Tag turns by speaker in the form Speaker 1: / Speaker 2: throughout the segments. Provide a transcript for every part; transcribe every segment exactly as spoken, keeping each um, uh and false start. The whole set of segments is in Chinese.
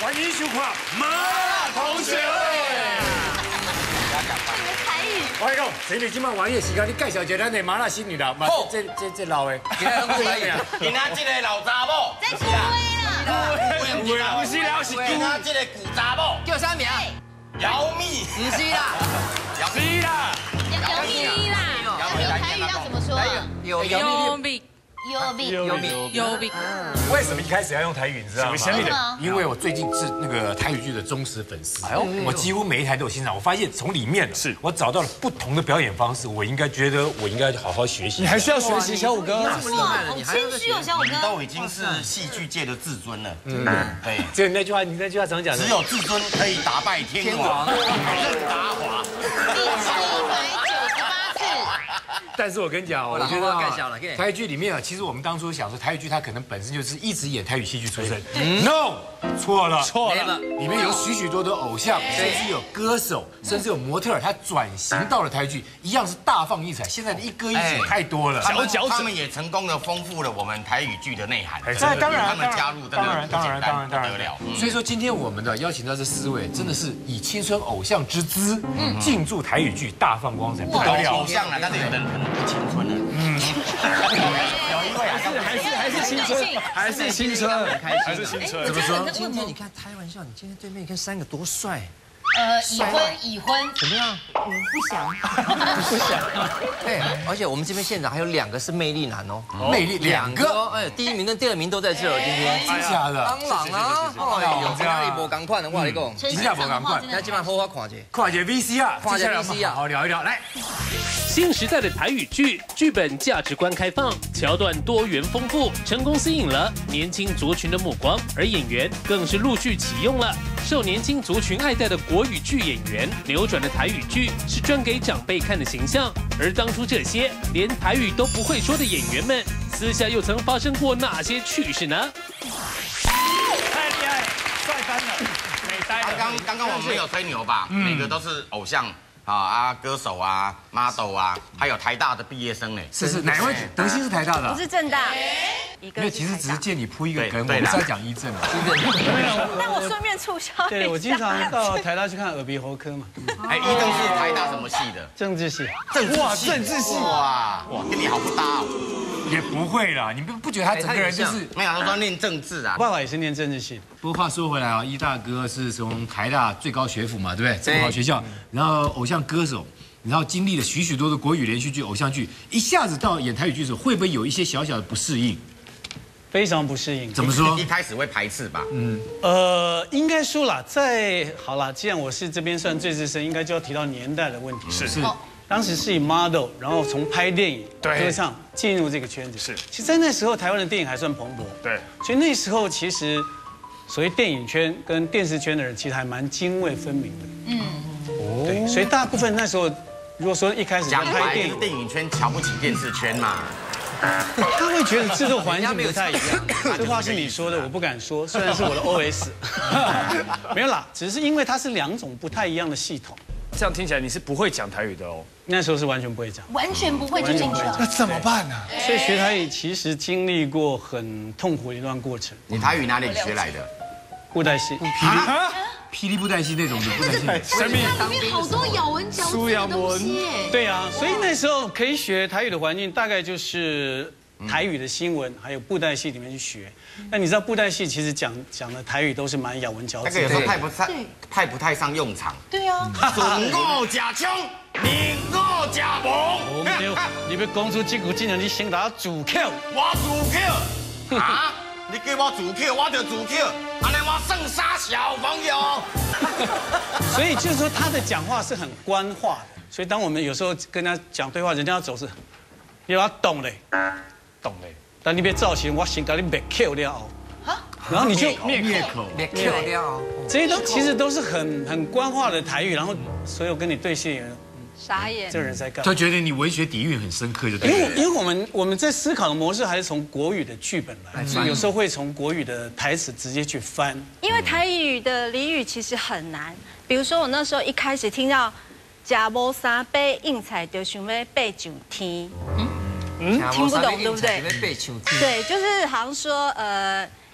Speaker 1: 欢迎收看麻辣同学会。
Speaker 2: 你们台语。
Speaker 1: 我跟你讲，这里今晚玩的时间，你介绍一下咱的麻辣新女郎，嘛，这这这老的，
Speaker 3: 今仔拢台语，今仔这个老查某，
Speaker 2: 在鼓威啦。
Speaker 1: 有啦，不是啦，是
Speaker 3: 今仔这个古查某
Speaker 4: 叫啥名？
Speaker 3: 姚蜜，
Speaker 4: 不是啦，
Speaker 1: 是啦，
Speaker 2: 有米啦。台语要怎么说？
Speaker 4: 有
Speaker 5: 有米
Speaker 2: 有米。
Speaker 4: 有米
Speaker 5: 有米，
Speaker 1: 为什么一开始要用台语？你知道吗？
Speaker 2: 为什么？
Speaker 1: 因为我最近是那个台语剧的忠实粉丝，哎呦，我几乎每一台都有欣赏。我发现从里面是我找到了不同的表演方式，我应该觉得我应该好好学习。
Speaker 6: 你还需要学习，小五哥。
Speaker 4: 这么厉害了，
Speaker 2: 好
Speaker 4: 你还
Speaker 2: 谦虚哦，小五哥。
Speaker 3: 都已经是戏剧界的至尊了。嗯，对，
Speaker 1: 就那句话，你那句话常讲的，
Speaker 3: 只有至尊可以打败天王任达华。
Speaker 2: 第七百九十八次。
Speaker 1: 但是我跟你讲，我觉得
Speaker 4: 盖小了给你
Speaker 1: 台语剧里面啊，其实我们当初想说台语剧它可能本身就是一直演台语戏剧出身，no， 错了，
Speaker 6: 错了，
Speaker 1: 里面有许许多多偶像，甚至有歌手，甚至有模特儿，他转型到了台剧，一样是大放异彩。现在的一歌一姐太多了，
Speaker 3: 他们他们也成功的丰富了我们台语剧的内涵。
Speaker 1: 这当然，
Speaker 3: 他们加入
Speaker 1: 当然，当然，当然，当然
Speaker 3: 不得了。
Speaker 1: 所以说今天我们的邀请到这四位，真的是以青春偶像之姿进驻台语剧，大放光彩，不得了。
Speaker 3: 偶像了，但是有的人可能不青春了。嗯，有一位啊，
Speaker 6: 还是还是青春，还是青春，还是青春。
Speaker 1: 怎么说？
Speaker 4: 今天你看开玩笑，你今天对面你看三个多帅，
Speaker 2: 呃，已婚已婚。
Speaker 4: 怎么样？
Speaker 2: 不想。
Speaker 4: 不想。对，而且我们这边现场还有两个是魅力男哦，
Speaker 1: 魅力两个
Speaker 4: 哦，哎，第一名跟第二名都在这儿，今天。
Speaker 1: 真假的？
Speaker 4: 当然啊，哎呦，哪里无共款的，我跟你讲，
Speaker 1: 真假不赶快，
Speaker 4: 那今晚好好看一下，
Speaker 1: 跨界 V C 啊，
Speaker 4: 跨界
Speaker 1: 接下来
Speaker 4: V
Speaker 1: 我
Speaker 4: C
Speaker 1: 们
Speaker 4: 啊，
Speaker 1: 好好聊一聊，来。
Speaker 7: 新时代的台语剧，剧本价值观开放，桥段多元丰富，成功吸引了年轻族群的目光，而演员更是陆续启用了。受年轻族群爱戴的国语剧演员，扭转的台语剧是专给长辈看的形象。而当初这些连台语都不会说的演员们，私下又曾发生过哪些趣事呢？
Speaker 6: 太厉害，帅翻了，美呆了。
Speaker 3: 刚刚刚刚我们没有吹牛吧？每个都是偶像。啊啊，歌手啊 ，model 啊，还有台大的毕业生呢。
Speaker 1: 是是，哪位？德心是台大的？
Speaker 5: 不是正大，一个
Speaker 1: 因为其实只是借你铺一个梗，我
Speaker 3: 对
Speaker 1: 们是要讲一正嘛。
Speaker 5: 那我顺便促销。
Speaker 6: 对，我经常到台大去看耳鼻喉科嘛。
Speaker 3: 哎，一正是台大什么系的？
Speaker 6: 政治系。
Speaker 3: 政治系。政治系。哇哇，跟你好不搭哦。
Speaker 1: 也不会啦，你不不觉得他整个人就是
Speaker 3: 没有？他说念政治啊。
Speaker 6: 我爸爸也是念政治系的。
Speaker 1: 不过话说回来啊，一大哥是从台大最高学府嘛，对不对？这么好学校，然后偶像歌手，然后经历了许许多的国语连续剧、偶像剧，一下子到演台语剧的时候，会不会有一些小小的不适应？
Speaker 6: 非常不适应。
Speaker 1: 怎么说？
Speaker 3: 一开始会排斥吧？
Speaker 6: 嗯，呃，应该说啦，在好啦，既然我是这边算最资深，应该就要提到年代的问题。
Speaker 1: 是是。
Speaker 6: 当时是以 model， 然后从拍电影、歌唱进入这个圈子。是，其实在那时候台湾的电影还算蓬勃。
Speaker 1: 对，
Speaker 6: 所以那时候其实所谓电影圈跟电视圈的人其实还蛮泾渭分明的。嗯，哦，对，所以大部分那时候如果说一开始在拍电影，
Speaker 3: 电影圈瞧不起电视圈嘛，
Speaker 6: 他会觉得制作环境不太一样。这话是你说的，我不敢说，虽然是我的 O S。没有啦，只是因为它是两种不太一样的系统。
Speaker 8: 这样听起来你是不会讲台语的哦。
Speaker 6: 那时候是完全不会讲，
Speaker 2: 完全不会就进去了。
Speaker 6: 那怎么办呢？所以学台语其实经历过很痛苦的一段过程。
Speaker 3: 你台语哪里学来的？
Speaker 6: 布袋戏。
Speaker 1: 霹雳布袋戏那种的布袋戏。
Speaker 2: 神秘。里面好多咬文嚼字的东西耶。
Speaker 6: 对啊，所以那时候可以学台语的环境，大概就是台语的新闻，还有布袋戏里面去学。那你知道布袋戏其实讲讲的台语都是蛮咬文嚼字，
Speaker 3: 那个有时候派不太派不太上用场。
Speaker 2: 对啊。
Speaker 3: 准我假枪，明我假谋。
Speaker 6: 我没有，你要讲出这句真的，你先打主 Q。
Speaker 3: 我主 Q 啊！你叫我主 Q， 我就主 Q， 安尼我剩啥小朋友？
Speaker 6: 所以就是说他的讲话是很官话的，所以当我们有时候跟他讲对话，人家要走是，你要懂嘞，
Speaker 8: 懂嘞。
Speaker 6: 但你别造型，我先给你灭 Q 了哦。然后你就
Speaker 1: 灭口，
Speaker 4: 灭 Q 了。
Speaker 6: 这些都其实都是很很官话的台语，然后所有跟你对戏的人，
Speaker 5: 傻眼，
Speaker 6: 这个人在干嘛？
Speaker 1: 他觉得你文学底蕴很深刻，就对
Speaker 6: 因为
Speaker 1: 了。
Speaker 6: 因为我们我们在思考的模式还是从国语的剧本来，所以有时候会从国语的台词直接去翻。
Speaker 5: 因为台语的俚语其实很难，比如说我那时候一开始听到“假无三杯应采”，就想要背上天。嗯，听不懂对不对？对，就是好像说呃，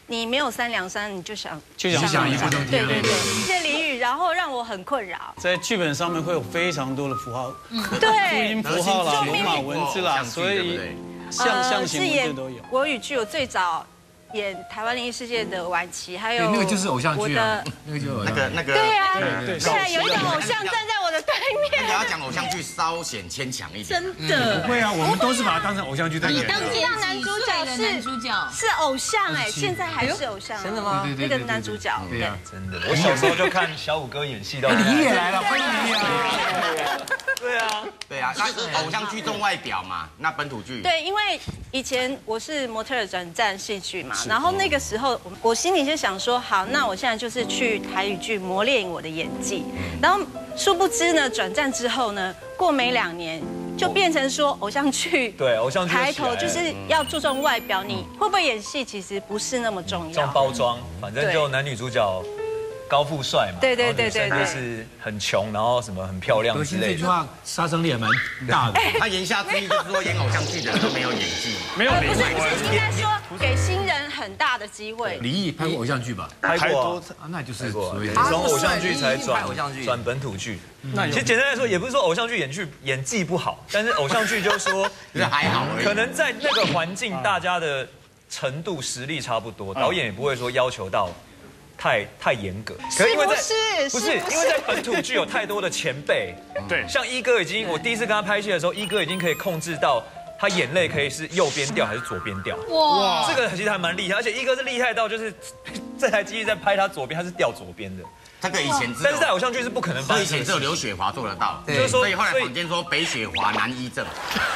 Speaker 5: 你没有三两三，你就想
Speaker 6: 就想
Speaker 1: 想一步登天。
Speaker 5: 对对对，谢谢俚语，然后让我很困扰。
Speaker 6: 在剧本上面会有非常多的符号，注
Speaker 5: 对，
Speaker 6: 音符号啦、
Speaker 5: 就
Speaker 6: 罗马文字啦，所以象象形文字都有。
Speaker 5: 国语剧我最早演台湾灵异事件的晚期，还有
Speaker 1: 那个就是偶像剧啊，那个
Speaker 3: 那个那个
Speaker 5: 对啊，
Speaker 6: 对
Speaker 5: 对，有一个偶像站在我的对面。
Speaker 3: 你要讲偶像剧稍显牵强一点，
Speaker 2: 真的
Speaker 1: 不会啊，我们都是把它当成偶像剧在演。
Speaker 2: 当
Speaker 5: 这样男主角是
Speaker 2: 男主角
Speaker 5: 是偶像哎，现在还是偶像。
Speaker 4: 真的吗？
Speaker 5: 那个男主角，
Speaker 1: 对呀，
Speaker 9: 真的，我小时候就看小五哥演戏到。
Speaker 1: 你也来了，欢迎你啊！
Speaker 9: 对啊，
Speaker 3: 对啊，那偶像剧重外表嘛，那本土剧。
Speaker 5: 对，因为以前我是模特儿转战戏剧嘛，然后那个时候我心里就想说，好，那我现在就是去台语剧磨练我的演技，然后殊不知呢，转战之后呢，过没两年。就变成说偶像剧，
Speaker 9: 对偶像剧
Speaker 5: 抬头就是要注重外表，你会不会演戏其实不是那么重要。
Speaker 9: 重包装，反正就男女主角高富帅嘛，
Speaker 5: 对对对对对，
Speaker 9: 就是很穷，然后什么很漂亮之类的。
Speaker 1: 这句话杀伤力还蛮大的。
Speaker 3: 他言下之意就是说，演偶像剧的人都没有演技，
Speaker 8: 没有灵
Speaker 5: 不是，
Speaker 8: 魂。
Speaker 5: 应该说给新人很大的机会。
Speaker 1: 李毅拍过偶像剧吧？
Speaker 9: 拍过
Speaker 1: 啊，那就是所谓的
Speaker 9: 从偶像剧才转
Speaker 4: 偶像剧
Speaker 9: 转本土剧。那其实简单来说，也不是说偶像剧演剧演技不好，但是偶像剧就是说
Speaker 3: 就是还好而已。
Speaker 9: 可能在那个环境，大家的程度实力差不多，导演也不会说要求到太太严格。可是因为在不是因为在本土剧有太多的前辈，
Speaker 8: 对，
Speaker 9: 像一哥已经，我第一次跟他拍戏的时候，一哥已经可以控制到他眼泪可以是右边掉还是左边掉。哇，这个其实还蛮厉害，而且一哥是厉害到就是这台机器在拍他左边，他是掉左边的。
Speaker 3: 这个以前只有，
Speaker 9: 但是在偶像剧是不可能发生的。
Speaker 3: 以前只有刘雪华做得到，
Speaker 9: 就是说，
Speaker 3: 所以后来坊间说北雪华难医症。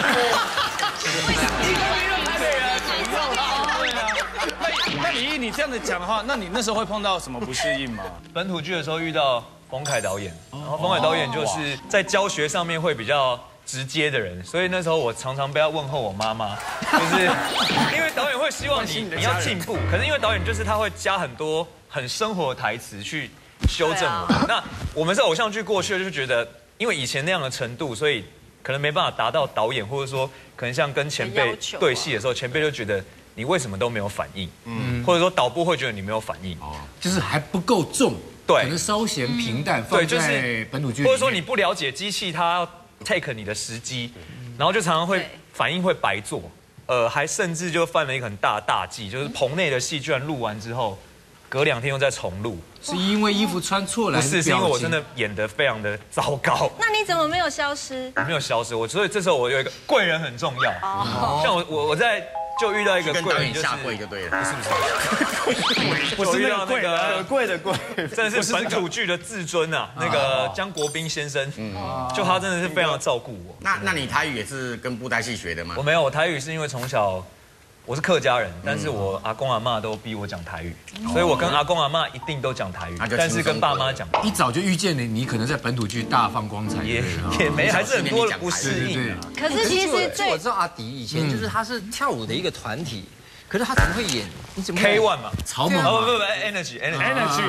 Speaker 8: 那李毅，你这样子讲的话，那你那时候会碰到什么不适应吗？
Speaker 9: 本土剧的时候遇到冯凯导演，然后冯凯导演就是在教学上面会比较直接的人，所以那时候我常常被他问候我妈妈，就是因为导演会希望你你要进步，可是因为导演就是他会加很多很生活的台词去修正我。那我们是偶像剧过去的，就觉得因为以前那样的程度，所以可能没办法达到导演，或者说可能像跟前辈对戏的时候，前辈就觉得你为什么都没有反应，嗯，或者说导播会觉得你没有反应，哦，
Speaker 1: 就是还不够重，
Speaker 9: 对，
Speaker 1: 可能稍显平淡，放在本土剧，
Speaker 9: 或者说你不了解机器，它 take 你的时机，然后就常常会反应会白做，呃，还甚至就犯了一个很大的大忌，就是棚内的戏居然录完之后，隔两天又再重录，
Speaker 1: 是因为衣服穿错了，
Speaker 9: 不是，是因为我真的演得非常的糟糕。
Speaker 5: 那你怎么没有消失？
Speaker 9: 我没有消失，我所以这时候我有一个贵人很重要，像我我我在。就遇到一个贵人，就是
Speaker 3: 下跪就对了，
Speaker 9: 是不是？我遇到那个
Speaker 8: 贵的贵，
Speaker 9: 真的是本土剧的至尊啊，那个江国斌先生，就他真的是非常的照顾我。
Speaker 3: 那那你台语也是跟布袋戏学的吗？
Speaker 9: 我没有，我台语是因为从小我是客家人，但是我阿公阿嬷都逼我讲台语，所以我跟阿公阿嬷一定都讲台语，但是跟爸妈讲。
Speaker 1: 一早就遇见你，你可能在本土剧大放光彩，
Speaker 9: 也也没，还是很多不适应。
Speaker 5: 可是其实
Speaker 4: 我知道阿迪以前就是他是跳舞的一个团体，可是他怎么会演？你怎么
Speaker 9: K One 嘛？
Speaker 1: 草蜢
Speaker 9: 哦不不不 ，Energy Energy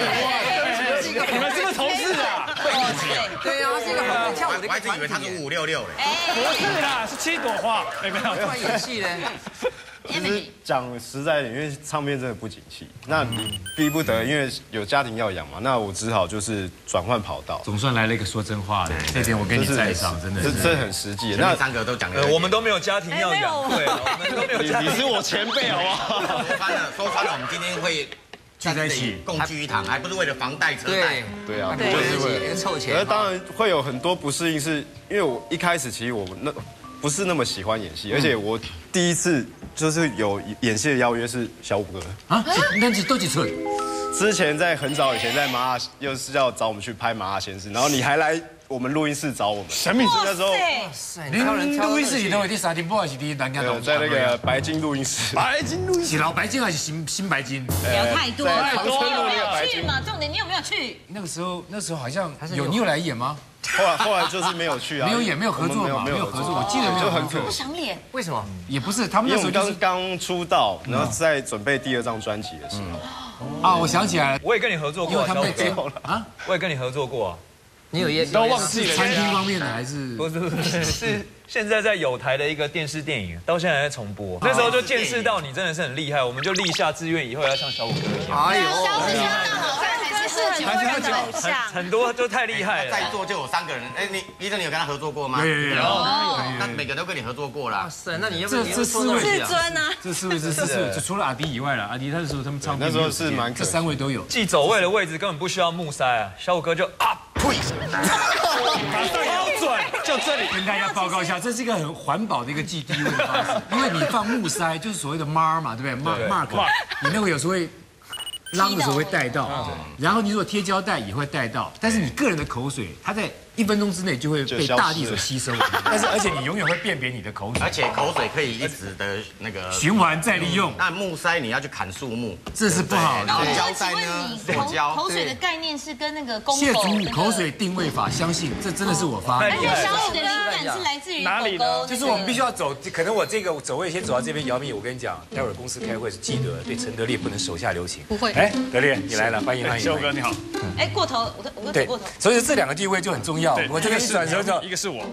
Speaker 8: Energy，你们是不是同事啊？
Speaker 4: 对啊，他是一个很会跳舞的一个团体。
Speaker 3: 我还真以为他是五五六六嘞。
Speaker 8: 不是啦，是七朵花。没有，
Speaker 4: 突然演戏嘞。
Speaker 10: 其实讲实在的，因为唱片真的不景气，那你逼不得，因为有家庭要养嘛，那我只好就是转换跑道。
Speaker 1: 总算来了一个说真话的，这点我跟你在上，真的
Speaker 10: 这这很实际。那
Speaker 3: 三个都讲了，
Speaker 9: 我们都没有家庭要养，对，我们都没有家庭。
Speaker 10: 你是我前辈好不好？
Speaker 3: 说穿了，说穿了，我们今天会聚在一起共聚一堂，还不是为了房贷车贷？
Speaker 10: 对啊，
Speaker 4: 对，
Speaker 10: 就是为
Speaker 4: 了凑钱。
Speaker 10: 而当然会有很多不适应，是因为我一开始其实我那不是那么喜欢演戏，而且我第一次就是有演戏的邀约是小五哥
Speaker 1: 啊，那是多几寸？
Speaker 10: 之前在很早以前在麻辣，又是要找我们去拍《麻辣鲜师》，然后你还来我们录音室找我们，
Speaker 8: 神秘
Speaker 10: 那时候，
Speaker 1: 您录音室里头有第三天，不还是第一南港
Speaker 10: 在那个白金录音室。
Speaker 8: 白金录音
Speaker 1: 室，老白金还是新新白金？
Speaker 2: 聊太多，
Speaker 10: 太多了。
Speaker 2: 去嘛，重点你有没有去？
Speaker 1: 那个时候，那时候好像有你有来演吗？
Speaker 10: 后来后来就是没有去啊，
Speaker 1: 没有演，没有合作嘛，没有合作。我记得没有合作，
Speaker 2: 不想演，
Speaker 4: 为什么？
Speaker 1: 也不是，他们那时候就是
Speaker 10: 刚出道，然后在准备第二张专辑的时候。
Speaker 1: 啊，我想起来了，
Speaker 9: 我也跟你合作过，
Speaker 1: 因为他们在接
Speaker 9: 啊，我也跟你合作过啊。
Speaker 4: 你有也
Speaker 8: 都忘记了
Speaker 1: 餐厅方面的还是
Speaker 9: 不是不是是现在在有台的一个电视电影，到现在还在重播。那时候就见识到你真的是很厉害，我们就立下志愿，以后要像小五哥一样。
Speaker 4: 哎呦，
Speaker 2: 小五哥大好看还是很多人的偶
Speaker 9: 很
Speaker 2: 像。
Speaker 9: 很多就太厉害了。
Speaker 3: 在座就有三个人，哎，你医生你有跟他合作过吗？
Speaker 1: 有有有。
Speaker 3: 那每个人都跟你合作过啦。
Speaker 4: 哇塞，那你要不要
Speaker 1: 这这四位
Speaker 5: 至尊啊，
Speaker 1: 这四位是四位，就除了阿迪以外了，阿迪那时候他们唱片
Speaker 10: 那时候是蛮可惜
Speaker 1: 这三位都有。
Speaker 9: 记走位的位置根本不需要木塞啊，小五哥就啊呸，
Speaker 8: 标准，就这里。
Speaker 1: 跟大家报告一下，这是一个很环保的一个记地位的方式，因为你放木塞就是所谓的 mar 嘛，对不对？mark mark， 你那个有时候会。啷的时候会带到，然后你如果贴胶带也会带到，但是你个人的口水，它在一分钟之内就会被大地所吸收，但是而且你永远会辨别你的口水，
Speaker 3: 而且口水可以一直的那个
Speaker 1: 循环再利用。
Speaker 3: 那木塞你要去砍树木，
Speaker 1: 这是不好的。
Speaker 2: 那我
Speaker 3: 胶
Speaker 2: 请问
Speaker 3: 带呢
Speaker 2: 你
Speaker 3: 塑胶
Speaker 2: 口口水的概念是跟那个公
Speaker 1: 谢
Speaker 2: 狗
Speaker 1: 祖口水定位法，相信这真的是我发明
Speaker 2: 而且
Speaker 1: 的。
Speaker 2: 小五的灵感是来自于
Speaker 8: 哪里呢
Speaker 2: 狗狗，
Speaker 1: 就是我们必须要走，可能我这个走位先走到这边。姚明，我跟你讲，待会儿公司开会是记得对陈德烈不能手下留情。
Speaker 2: 不会
Speaker 1: 哎，德烈你来了，欢迎欢迎。
Speaker 8: 小五哥你好。
Speaker 2: 哎过头，我我
Speaker 1: 对
Speaker 2: 走过头。
Speaker 1: 所以这两个地位就很重要。我这个一转的时候就，
Speaker 8: 一个是我，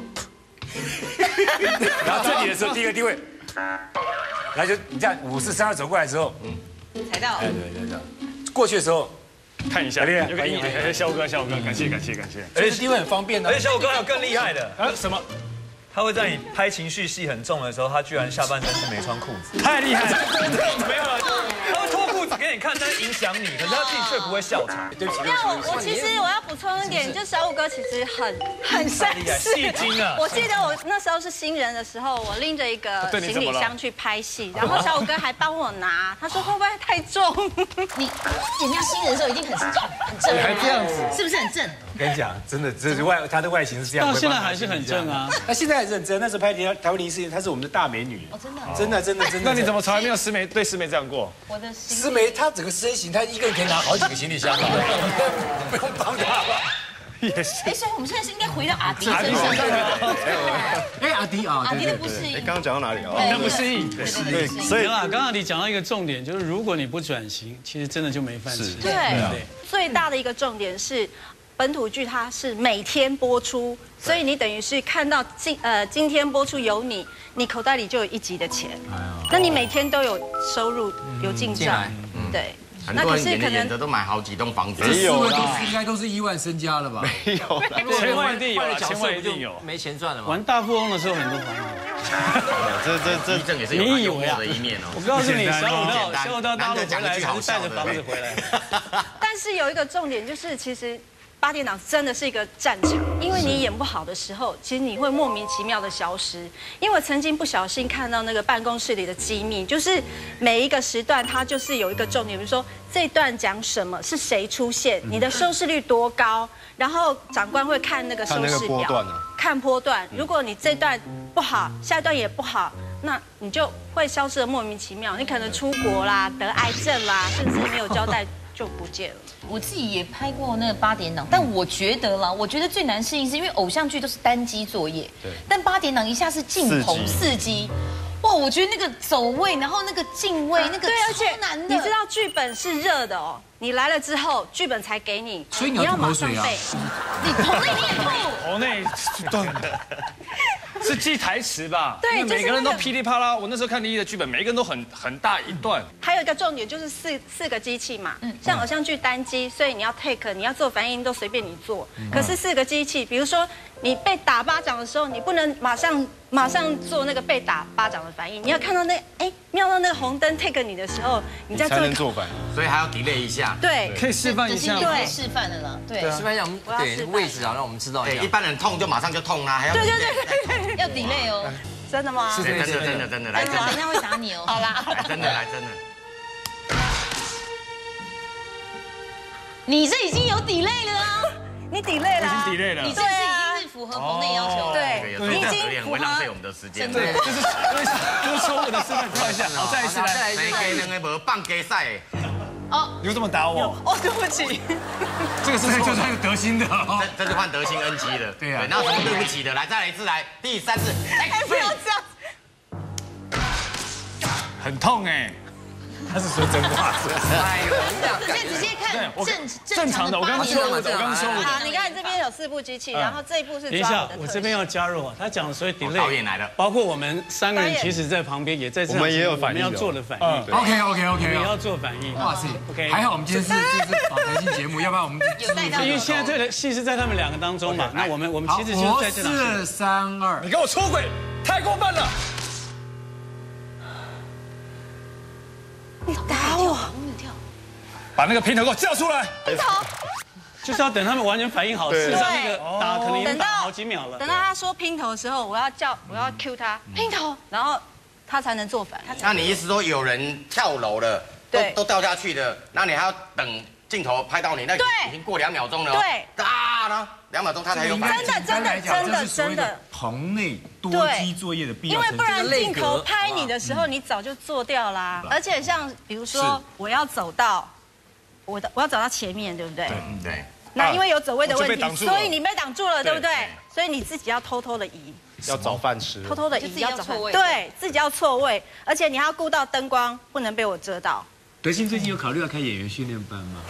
Speaker 1: 然后这里的时候第一个地位，然后就你这样五四三二走过来之后，嗯，
Speaker 2: 踩到。
Speaker 1: 哎对对对，过去的时候
Speaker 8: 看一下，
Speaker 1: 厉害
Speaker 8: 有个一点，哎，小五哥，小五哥，感谢感谢感谢。
Speaker 1: 而且地位很方便的。
Speaker 9: 而且小五哥还有更厉害的，
Speaker 8: 啊什么？
Speaker 9: 他会在你拍情绪戏很重的时候，他居然下半身是没穿裤子，
Speaker 8: 太厉害了！
Speaker 9: 没有了，他会脱裤子给你看，但是影响你，可是他自己却不会笑场。
Speaker 1: 对不起，
Speaker 5: 那我我其实我要补充一点，就小五哥其实很很善事，
Speaker 9: 戏精啊！
Speaker 5: 我记得我那时候是新人的时候，我拎着一个行李箱去拍戏，然后小五哥还帮我拿，他说会不会太重？
Speaker 2: 你人家新人的时候一定很很正，
Speaker 1: 还这样子，
Speaker 2: 是不是很正？
Speaker 1: 我跟你讲，真的，这是外他的外形是这样，
Speaker 6: 到现在还是很正啊。
Speaker 1: 他现在还是很正，那时候拍台台湾零四，她是我们的大美女。
Speaker 2: 哦，真的，
Speaker 1: 真的真的真的。
Speaker 8: 那你怎么从来没有师妹对师妹这样过？
Speaker 2: 我的
Speaker 1: 师妹她整个身形，她一个人可以拿好几个行李箱，不用帮她吧？
Speaker 8: 也是。
Speaker 2: 哎，所以我们现在是应该回到阿迪身上。
Speaker 1: 哎，阿迪啊，
Speaker 2: 阿迪的不适应。
Speaker 10: 哎，刚刚讲到哪里啊？
Speaker 8: 那不适应。
Speaker 10: 对，所以
Speaker 6: 没有啊，刚刚你讲到一个重点，就是如果你不转型，其实真的就没饭吃。
Speaker 5: 对，最大的一个重点是。本土剧它是每天播出，所以你等于是看到今呃今天播出有你，你口袋里就有一集的钱，那你每天都有收入有进账，对。
Speaker 3: 很多人演着演着都买好几栋房子，
Speaker 1: 没有啦，应该都是亿万身家了吧？
Speaker 10: 没有，
Speaker 8: 千万一定有，千万一定有，
Speaker 4: 没钱赚了嘛。
Speaker 6: 玩大富翁的时候很多房子。
Speaker 10: 这这这
Speaker 3: 这也是有幽默的一面哦。
Speaker 6: 我告诉你，小五到小五到大陆回来，还是带着房子回来。
Speaker 5: 但是有一个重点就是，其实。八点档真的是一个战场，因为你演不好的时候，其实你会莫名其妙的消失。因为我曾经不小心看到那个办公室里的机密，就是每一个时段它就是有一个重点，比如说这段讲什么，是谁出现，你的收视率多高，然后长官会看那个收视表，看波段。如果你这段不好，下一段也不好，那你就会消失的莫名其妙。你可能出国啦，得癌症啦，甚至没有交代。就不见了。
Speaker 2: 我自己也拍过那个八点档，但我觉得啦，我觉得最难适应是因为偶像剧都是单机作业，对。但八点档一下是进棚四机，哇，我觉得那个走位，然后那个进位，那个
Speaker 5: 对，而且
Speaker 2: 难的。
Speaker 5: 你知道剧本是热的哦，你来了之后，剧本才给你，
Speaker 1: 所以你要马上背。
Speaker 2: 你棚内你也吐，
Speaker 8: 棚内断的。是记台词吧？
Speaker 5: 对，
Speaker 8: 每个人都噼里啪啦。我那时候看第一的剧本，每一个人都很很大一段。
Speaker 5: 还有一个重点就是四四个机器嘛，像偶像剧单机，所以你要 take， 你要做反应都随便你做。可是四个机器，比如说你被打巴掌的时候，你不能马上马上做那个被打巴掌的反应，你要看到那哎瞄到那个红灯 take 你的时候，你再
Speaker 10: 才能做反应，
Speaker 3: 所以还要 delay 一下。
Speaker 5: 对，
Speaker 8: 可以示范一下。
Speaker 2: 对，示范的啦。对，
Speaker 4: 示范一下我们对位置啊，让我们知道一下。
Speaker 3: 一般人痛就马上就痛啦，还要
Speaker 5: 对对对，
Speaker 2: 要 delay 哦。
Speaker 5: 真的吗？
Speaker 3: 是真的真的真的来，
Speaker 2: 等一下会打你哦。
Speaker 5: 好啦，
Speaker 3: 真的来真的。
Speaker 2: 你这已经有 delay 了啊！
Speaker 5: 你 delay 了，
Speaker 8: 已经 delay 了。
Speaker 2: 你这是已经是符合棚内要求。
Speaker 5: 对，
Speaker 3: 你已经会浪费我们的时间。
Speaker 2: 对，
Speaker 8: 就是就是说我的示范跳一下，好，再一次来。
Speaker 3: 每个人无放假赛。
Speaker 2: 哦，
Speaker 8: 你就这么打我？
Speaker 5: 哦，对不起。
Speaker 1: 这个是就是那个德心的，
Speaker 3: 这这就换德心 N 级了。对啊，那有什么对不起的？来，再来一次，来第三次。
Speaker 5: 哎，不要这样。
Speaker 8: 很痛哎。
Speaker 1: 他是说真话，
Speaker 2: 哎呦，现在直接看正正
Speaker 8: 正常的，我刚刚说的，我刚刚说的。
Speaker 5: 好，你看这边有四部机器，然后这一部是
Speaker 6: 等一下
Speaker 5: 抓我的，
Speaker 6: 我这边要加入啊，他讲的所以 delay
Speaker 3: 导演来了，
Speaker 6: 包括我们三个人其实在旁边也在这，
Speaker 10: 我们也有反应，
Speaker 6: 我们要做的反应。
Speaker 1: OK OK
Speaker 6: 我
Speaker 1: OK，
Speaker 6: 们也要做反应。
Speaker 1: 哇塞
Speaker 6: ，OK，
Speaker 1: 还好我们今天是这是访谈性节目，要不然我们
Speaker 6: 因为现在这个戏是在他们两个当中嘛，那我们我们其实就是在这场。
Speaker 1: 四三二，
Speaker 8: 你给我出轨，太过分了！
Speaker 5: 你打我，
Speaker 8: 把那个平头给我叫出来。
Speaker 5: 平头。
Speaker 6: 就是要等他们完全反应好，事实上那个打可能已经打好几秒了。
Speaker 5: 等到他说拼头的时候，我要叫我要 cue 他拼头，然后他才能做反。
Speaker 3: 那你意思说有人跳楼了，都都掉下去的，那你还要等镜头拍到你，那已经过两秒钟了。
Speaker 5: 对，
Speaker 3: 哒呢，两秒钟他才有反应。
Speaker 5: 真的真的真的真的。
Speaker 1: 棚内多机作业的必要
Speaker 5: 因为不然镜头拍你的时候，你早就做掉啦。而且像比如说我要走到。 我的我要走到前面，对不对？
Speaker 3: 对。
Speaker 5: 那因为有走位的问题，所以你被挡住了，对不对？所以你自己要偷偷的移，
Speaker 10: 要找饭吃，
Speaker 5: 偷偷的移，要错位，对自己要错位，而且你还要顾到灯光不能被我遮到。
Speaker 1: 德心最近有考虑要开演员训练班吗？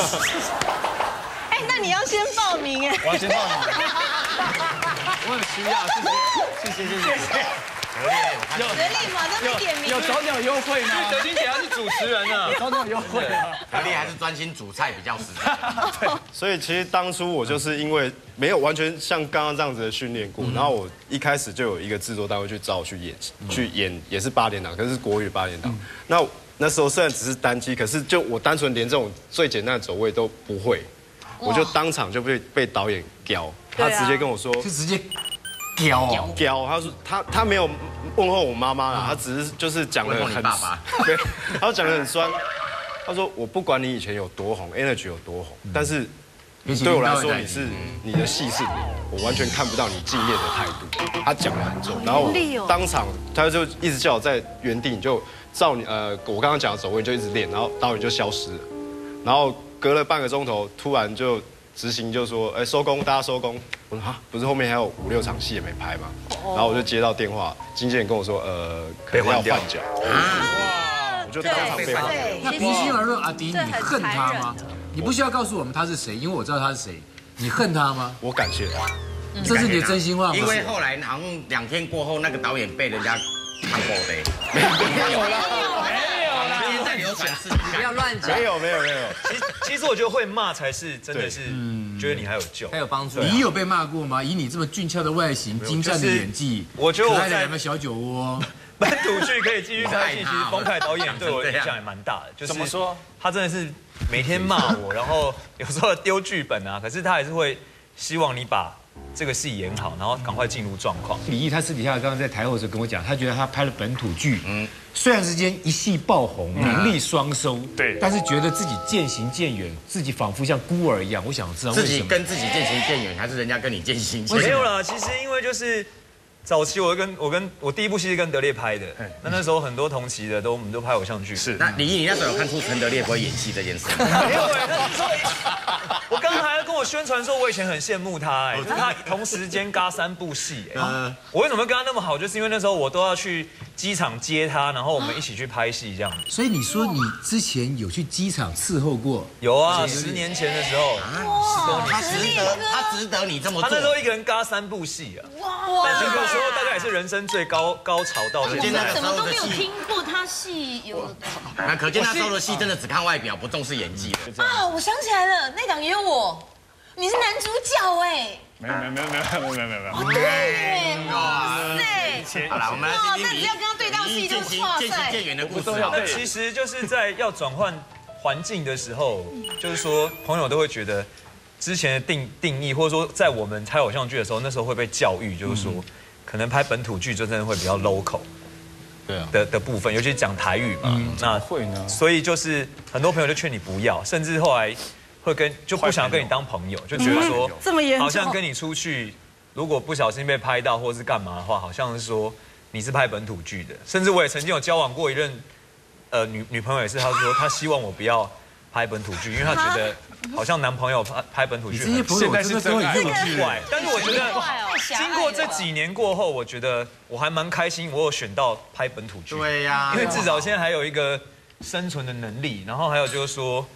Speaker 5: 哎，那你要先报名哎。
Speaker 8: 我要先报名。
Speaker 1: 我很需要，谢谢谢谢谢谢。
Speaker 5: 有德力马上被点名，
Speaker 6: 有早鸟优惠吗？
Speaker 9: 德心姐她是主持人啊，
Speaker 6: 早鸟优惠啊。
Speaker 3: 德力还是专心煮菜比较实在。
Speaker 10: 所以其实当初我就是因为没有完全像刚刚这样子的训练过，然后我一开始就有一个制作单位去找我去演，去演也是八点档，可是是国语八点档。那那时候虽然只是单机，可是就我单纯连这种最简单的走位都不会，我就当场就被被导演屌，他直接跟我说，
Speaker 1: 就直接。 屌哦，
Speaker 10: 屌！他说他他没有问候我妈妈啦，他只是就是讲的很，对，他讲的很酸。他说我不管你以前有多红 ，energy 有多红，但是对我来说你是你的戏是你，我完全看不到你敬业的态度。他讲的很重，然后我当场他就一直叫我在原地，你就照你呃我刚刚讲的走位你就一直练，然后导演就消失了，然后隔了半个钟头，突然就。 执行就说，哎，收工，大家收工。我说啊，不是后面还有五六场戏也没拍吗？然后我就接到电话，经纪人跟我说，呃，可能要换角。哇！我就当场被换掉。
Speaker 1: 那平心而论，阿迪，你恨他吗？你不需要告诉我们他是谁，因为我知道他是谁。你恨他吗？
Speaker 10: 我感谢他。
Speaker 1: 这是你的真心话吗？
Speaker 3: 因为后来好像两天过后，那个导演被人家看过呗。
Speaker 10: 没有了，
Speaker 3: 没有了。今天在流传是，
Speaker 4: 不要乱讲。
Speaker 10: 没有没有没有。
Speaker 9: 其实其实我觉得会骂才是真的是，觉得你还有救，
Speaker 4: 还有帮助。
Speaker 1: 你有被骂过吗？以你这么俊俏的外形、精湛的演技，
Speaker 9: 我觉得我
Speaker 1: 在两个小酒窝，
Speaker 9: 本土剧可以继续拍戏。其实冯凯导演对我影响也蛮大的，就是
Speaker 8: 怎么说？
Speaker 9: 他真的是每天骂我，然后有时候丢剧本啊，可是他还是会希望你把这个戏演好，然后赶快进入状况。
Speaker 1: 李毅他私底下刚刚在台后的时候跟我讲，他觉得他拍了本土剧，嗯，虽然之间一戏爆红，名利双收，
Speaker 8: 对，
Speaker 1: 但是觉得自己渐行渐远，自己仿佛像孤儿一样。我想知道
Speaker 3: 自己跟自己渐行渐远，还是人家跟你渐行渐远？
Speaker 9: 没有啦，其实因为就是早期我跟我跟我第一部戏是跟德烈拍的，那那时候很多同期的都我们都拍偶像剧。
Speaker 8: 是，
Speaker 3: 那李毅，你那时候有看出陈德烈不会演戏这件事吗？
Speaker 9: 没有哎，我刚刚还跟我宣传说，我以前很羡慕他哎，就是他同时间嘎三部戏哎。我为什么跟他那么好？就是因为那时候我都要去机场接他，然后我们一起去拍戏这样。
Speaker 1: 所以你说你之前有去机场伺候过？
Speaker 9: 有啊，十年前的时候。
Speaker 3: 哇，他值得，他值得你这么做。
Speaker 9: 他那时候一个人嘎三部戏啊。哇！但是有时候大概也是人生最高高潮到现在。
Speaker 2: 怎么都没有听过他戏有的。
Speaker 3: 那可见那时候的戏真的只看外表，不重视演技
Speaker 2: 了。啊，我想起来了，那档也有我，你是男主角哎。
Speaker 8: 没有没有没有没有没有没有没有。
Speaker 2: 哦对，哇塞！
Speaker 3: 好了，我们
Speaker 2: 哇，那只要跟他对到戏就是哇
Speaker 3: 渐行渐远的故事。
Speaker 9: 那其实就是在要转换环境的时候，就是说朋友都会觉得之前的定定义，或者说在我们拍偶像剧的时候，那时候会被教育，就是说可能拍本土剧就真的会比较 local。对啊的的部分，尤其是讲台语嘛，那
Speaker 8: 会呢，
Speaker 9: 所以就是很多朋友就劝你不要，甚至后来会跟就不想跟你当朋友，就觉得说
Speaker 5: 这么严重，
Speaker 9: 好像跟你出去，如果不小心被拍到或是干嘛的话，好像是说你是拍本土剧的，甚至我也曾经有交往过一任呃女女朋友，也是她说她希望我不要拍本土剧，因为她觉得好像男朋友拍拍本土剧，
Speaker 1: 这些朋友真的都很幼稚
Speaker 9: 怪，但是我觉得。经过这几年过后，我觉得我还蛮开心，我有选到拍本土剧。
Speaker 3: 对呀，
Speaker 9: 因为至少现在还有一个生存的能力，然后还有就是说，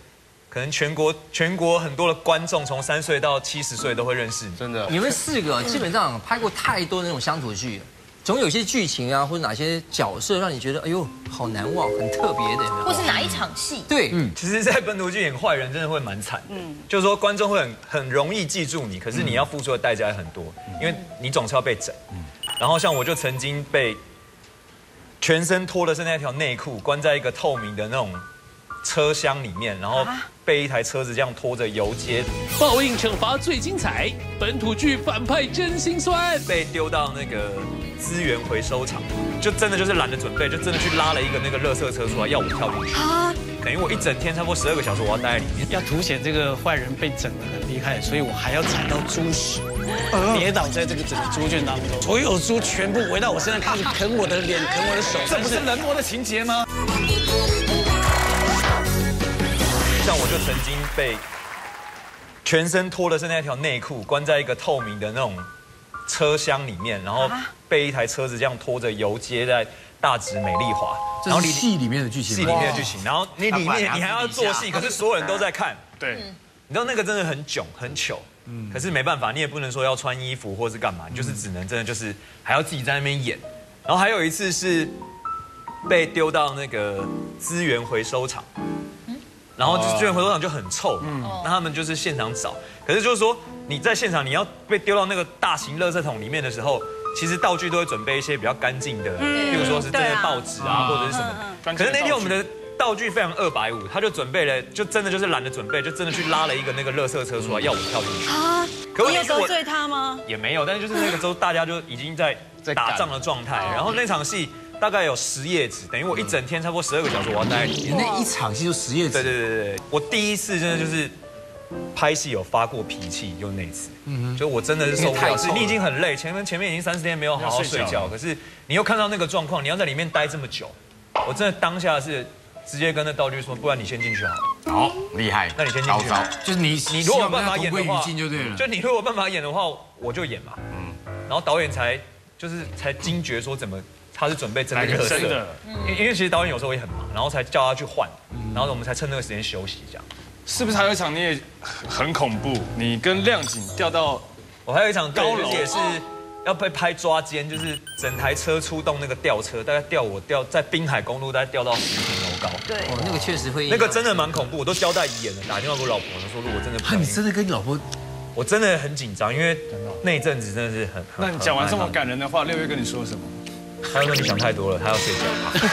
Speaker 9: 可能全国全国很多的观众从三岁到七十岁都会认识你。
Speaker 10: 真的，
Speaker 4: 你们四个基本上拍过太多那种乡土剧了。 总有些剧情啊，或者哪些角色让你觉得哎呦好难忘、很特别的，有没有？
Speaker 2: 或是哪一场戏？
Speaker 4: 对，
Speaker 9: 嗯，其实，在本土剧演坏人真的会蛮惨的，嗯，就是说观众会很很容易记住你，可是你要付出的代价也很多，因为你总是要被整。然后像我就曾经被全身脱的是那条内裤，关在一个透明的那种车厢里面，然后被一台车子这样拖着游街。
Speaker 7: 报应惩罚最精彩，本土剧反派真心酸，
Speaker 9: 被丢到那个。 资源回收厂，就真的就是懒得准备，就真的去拉了一个那个垃圾车出来，要我跳进去。啊！等于我一整天差不多十二个小时，我要待在里面。
Speaker 6: 要凸显这个坏人被整得很厉害，所以我还要踩到猪屎，跌倒在这个整个猪圈当中，所有猪全部围到我身上，开始啃我的脸，啃我的手。
Speaker 8: 这不是人魔的情节吗？
Speaker 9: 像我就曾经被全身脱的是那条内裤，关在一个透明的那种。 车厢里面，然后被一台车子这样拖着游街在大直美丽华，
Speaker 1: 然后戏里面的剧情，
Speaker 9: 戏里面的剧情，然后你里面你还要做戏，可是所有人都在看，
Speaker 8: 对，
Speaker 9: 你知道那个真的很囧很糗，嗯，可是没办法，你也不能说要穿衣服或是干嘛，你就是只能真的就是还要自己在那边演，然后还有一次是被丢到那个资源回收厂。 然后资源回收厂就很臭，嗯，那他们就是现场找，可是就是说你在现场你要被丢到那个大型垃圾桶里面的时候，其实道具都会准备一些比较干净的，比如说是这些报纸啊或者是什么。可是那天我们的道具非常二百五，他就准备了，就真的就是懒得准备，就真的去拉了一个那个垃圾车出来要我跳进去。啊？
Speaker 5: 你有得罪他吗？
Speaker 9: 也没有，但是就是那个时候大家就已经在打仗的状态，然后那场戏。 大概有十页纸，等于我一整天差不多十二个小时，我要待在里面。
Speaker 1: 那一场戏就十页纸。
Speaker 9: 对对对对，我第一次真的就是拍戏有发过脾气，就那次，嗯，就我真的是受不了，是你已经很累，前面前面已经三四天没有好好睡觉，可是你又看到那个状况，你要在里面待这么久，我真的当下是直接跟那道具说，不然你先进去好了。
Speaker 3: 好，厉害，
Speaker 9: 那你先进去。
Speaker 1: 就是你
Speaker 9: 你如果有办法演的话，
Speaker 1: 就对了。
Speaker 9: 就你如果有办法演的话，我就演嘛，嗯，然后导演才就是才惊觉说怎么。 他是准备真的特色，因因为其实导演有时候也很忙，然后才叫他去换，然后我们才趁那个时间休息这样。
Speaker 8: 是不是还有一场你也很恐怖？你跟亮景掉到，
Speaker 9: 我还有一场高楼也是要被拍抓奸，就是整台车出动那个吊车，大概吊我吊在滨海公路，大概吊到十层楼高。
Speaker 5: 对，
Speaker 4: 哦，那个确实会，
Speaker 9: 那个真的蛮恐怖，我都交代遗言了，打电话给我老婆说，如果真的，
Speaker 1: 啊，你真的跟你老婆，
Speaker 9: 我真的很紧张，因为那一阵子真的是很。
Speaker 8: 那你讲完这么感人的话，六月跟你说什么？
Speaker 9: 他说你想太多了，他要睡觉。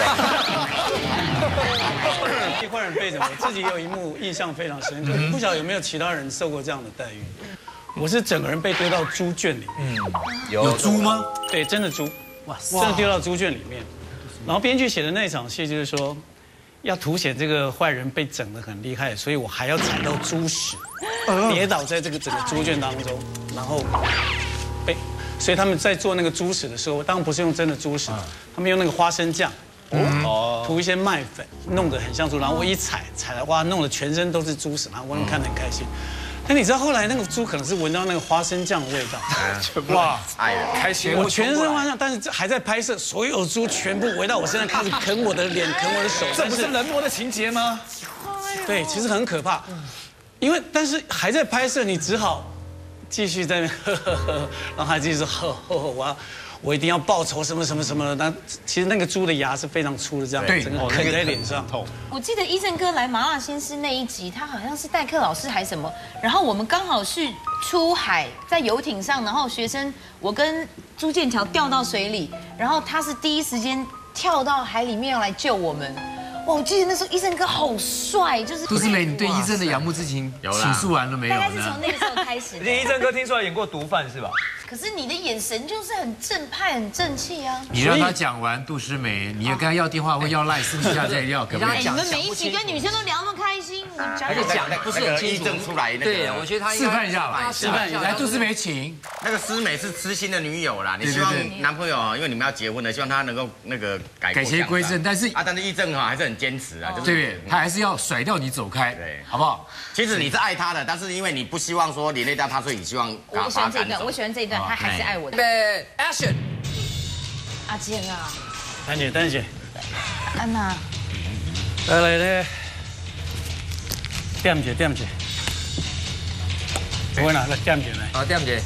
Speaker 6: 替坏人被整，我自己有一幕印象非常深刻，不晓得有没有其他人受过这样的待遇。我是整个人被丢到猪圈里面，
Speaker 9: 嗯，
Speaker 1: 有猪吗？
Speaker 6: 对，真的猪，哇，真的丢到猪圈里面。然后编剧写的那场戏就是说，要凸显这个坏人被整得很厉害，所以我还要踩到猪屎，跌倒在这个整个猪圈当中，然后被。 所以他们在做那个猪屎的时候，当然不是用真的猪屎，他们用那个花生酱，哦，涂一些麦粉，弄得很像猪。然后我一踩，踩了哇，弄得全身都是猪屎，然后我们看得很开心。但你知道后来那个猪可能是闻到那个花生酱的味道，哇，哎呀，开心！我全身花生，但是还在拍摄，所有猪全部围到我身上，开始啃我的脸，啃我的手。
Speaker 8: 这不是人魔的情节吗？
Speaker 6: 对，其实很可怕，因为但是还在拍摄，你只好。 继续在那边呵呵呵，然后还继续说呵呵呵，我要我一定要报仇什么什么什么的。那其实那个猪的牙是非常粗的，这样整个啃在脸上。
Speaker 2: 我记得医生哥来麻辣鲜师那一集，他好像是代课老师还是什么，然后我们刚好是出海在游艇上，然后学生我跟朱剑桥掉到水里，然后他是第一时间跳到海里面要来救我们。 哇，我记得那时候医生哥好帅，就是
Speaker 1: 杜思美，你对医生的仰慕之情倾诉完了没有？
Speaker 2: 大概是从那个时候开始。
Speaker 9: 而且医生哥听说来演过毒贩是吧？
Speaker 2: 可是你的眼神就是很正派、很正气啊！
Speaker 1: 你让他讲完杜诗梅，你也跟他要电话或要赖，私下再要，可不可以？
Speaker 2: 你们每一集跟女生都聊那么开心，你讲
Speaker 4: 而且讲的不是很清楚
Speaker 3: 出来那个。
Speaker 4: 对，我觉得他
Speaker 1: 示范一下吧，示范一下。来，杜诗梅，请。
Speaker 3: 那个诗美是痴心的女友啦，你希望男朋友啊，因为你们要结婚了，希望他能够那个改
Speaker 1: 改邪归正，但是
Speaker 3: 啊，但是义正哈还是很坚持啊，就是
Speaker 1: 对，他还是要甩掉你走开，对，好不好？
Speaker 3: 其实你是爱他的，但是因为你不希望说连累到他，所以你希望
Speaker 2: 我喜欢这一段，我喜欢这一段，他还是爱我的。
Speaker 4: 预备 ，Action！
Speaker 2: 阿健啊，
Speaker 6: 丹姐，丹姐，
Speaker 2: 安娜，
Speaker 6: 来来来， 点一下，点一下。不会啦，来点一下来。
Speaker 4: 好，点一下。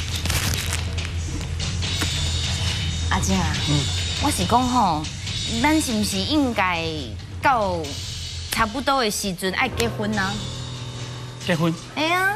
Speaker 2: 阿姐啊，嗯，我是讲吼，咱是不是应该到差不多的时阵爱结婚啊？
Speaker 6: 结婚？
Speaker 2: 哎呀。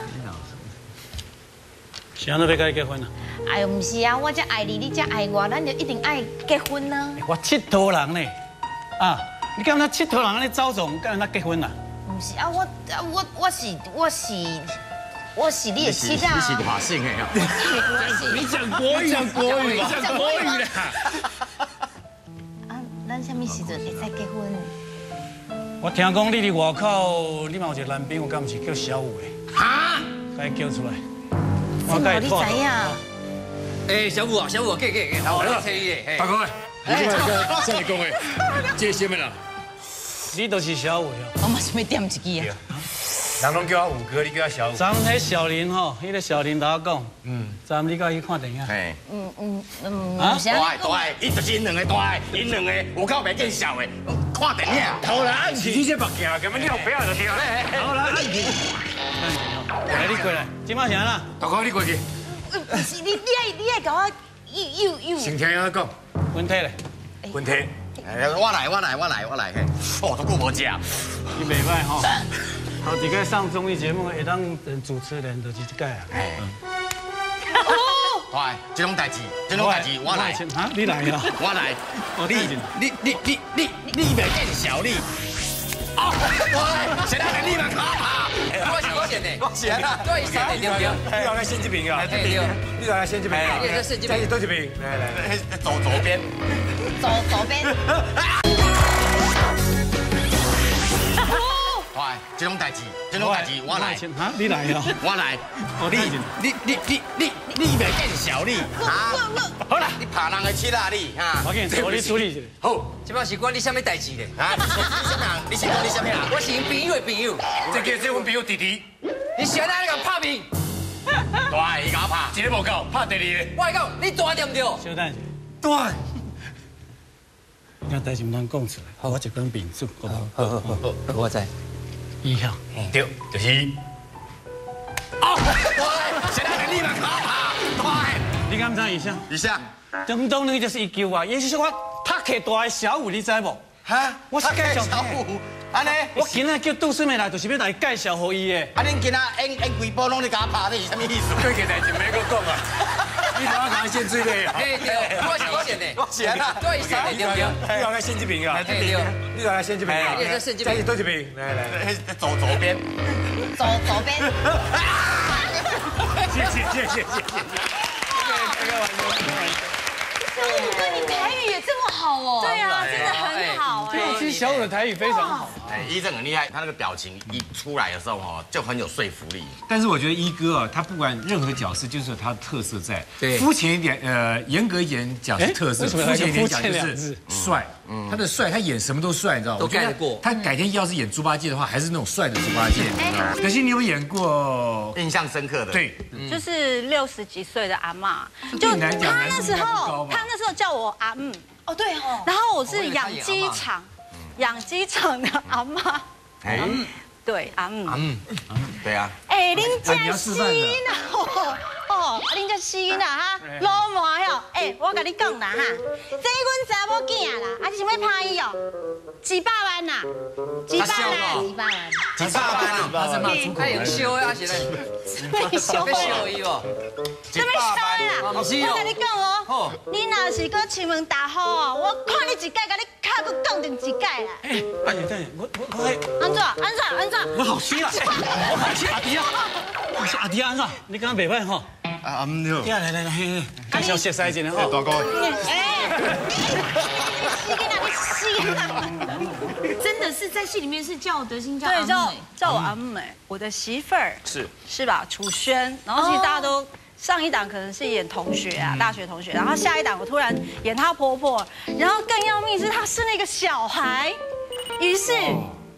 Speaker 6: 是安怎要甲你结婚啊？
Speaker 2: 哎呦，唔是啊，我这爱你，你这爱我，咱就一定爱结婚啊。
Speaker 6: 我佚佗人呢，啊，你干那佚佗人安尼走总，干那结婚啊？
Speaker 2: 唔是啊，我啊我我是我是我是你的妻啊。
Speaker 3: 你是华信哎。
Speaker 1: 你讲国语，讲国语吧，讲国语啦。
Speaker 2: 啊，咱什么时阵会使结婚？
Speaker 6: 我听讲你伫外口，你嘛有一个男朋友，敢毋是叫小五的？哈？甲伊叫出来。
Speaker 2: 我甲你知影。
Speaker 4: 哎，小五啊，小五，给给给，我来吹耶。
Speaker 1: 大哥，你这个这你讲的，这什么啦？
Speaker 6: 你都是小五哦。
Speaker 2: 我嘛想要点一支啊。
Speaker 1: 人拢叫我五哥，你叫我小五。
Speaker 6: 昨迄小林吼，迄个小林甲我讲，嗯，昨你甲伊看电影。
Speaker 3: 嘿。
Speaker 2: 嗯嗯嗯。
Speaker 3: 啊？大大，伊就是因两个大，因两个有够袂见笑的，看电影。
Speaker 1: 好啦，按起你这目镜，根本你后不要就对了。好啦，按起。
Speaker 6: 来，你过来，今麦是安啦？
Speaker 1: 大哥，你过去。
Speaker 2: 不是你，你爱你爱甲我又又又。
Speaker 1: 先听我讲。
Speaker 6: 滚体咧。
Speaker 1: 滚体。
Speaker 3: 我来，我来，我来，我来。嘿，哦，都顾无食。
Speaker 6: 你袂歹吼。好几个上综艺节目会当主持人，就是这个啊。哎。
Speaker 3: 大，这种代志，这种代志我来。
Speaker 6: 啊，你来啊？
Speaker 3: 我来。你你你你你你袂见笑你。哦，我谁来你们可怕？
Speaker 4: 我是我选的，
Speaker 9: 我选啊，
Speaker 4: 对选的对不对？
Speaker 9: 你来先这边啊，
Speaker 4: 对对，
Speaker 9: 你来先这边啊，
Speaker 4: 这是这边，
Speaker 9: 都这边，来来，
Speaker 3: 走左边，
Speaker 2: 走左边。
Speaker 3: 哇，这种代志，这种代志我来。
Speaker 6: 啊，你来啊？
Speaker 3: 我来。你你你你你你袂见笑你啊？好啦，你拍人的七啦你啊？
Speaker 6: 我给你处理处理一下。
Speaker 3: 好，
Speaker 4: 这摆是关你什么代志咧？
Speaker 3: 啊，你什么人？你是讲你什么人？
Speaker 4: 我是因朋友的朋友。
Speaker 1: 这个是阮朋友弟弟。
Speaker 4: 你喜欢哪个拍面？
Speaker 3: 大，伊甲我拍，
Speaker 1: 一个无够，拍第二个。
Speaker 4: 我讲你大对不对？
Speaker 6: 小等一下。
Speaker 1: 大。
Speaker 6: 那代志唔通讲出来，好，我一讲评述，好
Speaker 4: 好好好，我知。
Speaker 6: 以后。
Speaker 1: 对，就是。
Speaker 3: 哦，对，谁来你们可怕？对。
Speaker 6: 你敢知以下？
Speaker 3: 以下。
Speaker 6: 东东那个就是一句啊，也就是我读起大的小五，你知无？
Speaker 3: 哈？
Speaker 6: 我是介绍
Speaker 3: 小五，安尼？
Speaker 6: 我今仔叫杜思美来，就是要来介绍给伊的。
Speaker 3: 啊，恁今仔演演规部拢咧甲我拍，这是什么意思？
Speaker 1: 对个代志没个讲啊。你怎么甲我先追嘞？
Speaker 4: 哎对，我是我选的，
Speaker 3: 我选啊，
Speaker 4: 对选的对不对？
Speaker 9: 你来先这边啊，
Speaker 4: 对对，
Speaker 9: 你来先这边啊，
Speaker 4: 你来先这边，
Speaker 9: 都这边，来来，
Speaker 3: 走左边，
Speaker 2: 走左边。
Speaker 1: 谢谢谢谢谢谢。
Speaker 2: 五哥，你台语也这么好哦？
Speaker 5: 对啊，真的很好哎。
Speaker 6: 其实小五的台语非常好。
Speaker 3: 哎，一正很厉害，他那个表情一出来的时候哈，就很有说服力。
Speaker 1: 但是我觉得一哥啊，他不管任何角色，就是有他的特色在。
Speaker 4: 对，
Speaker 1: 肤浅一点，呃，严格一点讲是特色，肤浅一点讲就是帅。他的帅，他演什么都帅，你知道吗？
Speaker 4: 都盖得过。
Speaker 1: 他改天要是演猪八戒的话，还是那种帅的猪八戒。可是你有演过
Speaker 3: 印象深刻的？
Speaker 1: 对，
Speaker 5: 就是六十几岁的阿嬷，
Speaker 1: 就他
Speaker 5: 那时候，他那时候叫我阿姆。
Speaker 2: 哦，对哦。
Speaker 5: 然后我是养鸡场，养鸡场的阿嬷。
Speaker 3: 哎，
Speaker 5: 对，阿姆。阿姆，
Speaker 3: 对啊。
Speaker 5: 哎，恁家死啦！哦，恁家死啦哈，老麻哟！哎，我跟你讲啦哈，这阮查某囝啦，啊你想要拍伊哦？几百万呐？几百万？
Speaker 2: 几百万？
Speaker 3: 几百万啊！
Speaker 1: 他是骂出口。
Speaker 4: 他有修啊，现在。
Speaker 5: 被修
Speaker 4: 被修伊哦。
Speaker 5: 这边修啦！我跟你讲哦，你若是搁亲门大户哦，我看你一届，甲你卡搁讲定一届啦。
Speaker 6: 哎，等下等下，我我我。
Speaker 5: 安怎？安怎？安怎？
Speaker 6: 我好气啊！我好气阿弟啊！我是阿弟安怎？你刚刚袂歹吼。
Speaker 10: 啊，唔对。
Speaker 6: 来来来来，介绍熟悉一下吼。
Speaker 10: 大哥。
Speaker 2: 真的是在戏里面是叫德兴叫
Speaker 5: 对，叫叫我阿姆哎，我的媳妇儿
Speaker 9: 是
Speaker 5: 是吧？楚轩，然后其实大家都上一档可能是演同学啊，大学同学，然后下一档我突然演她婆婆，然后更要命是她生了一个小孩，于是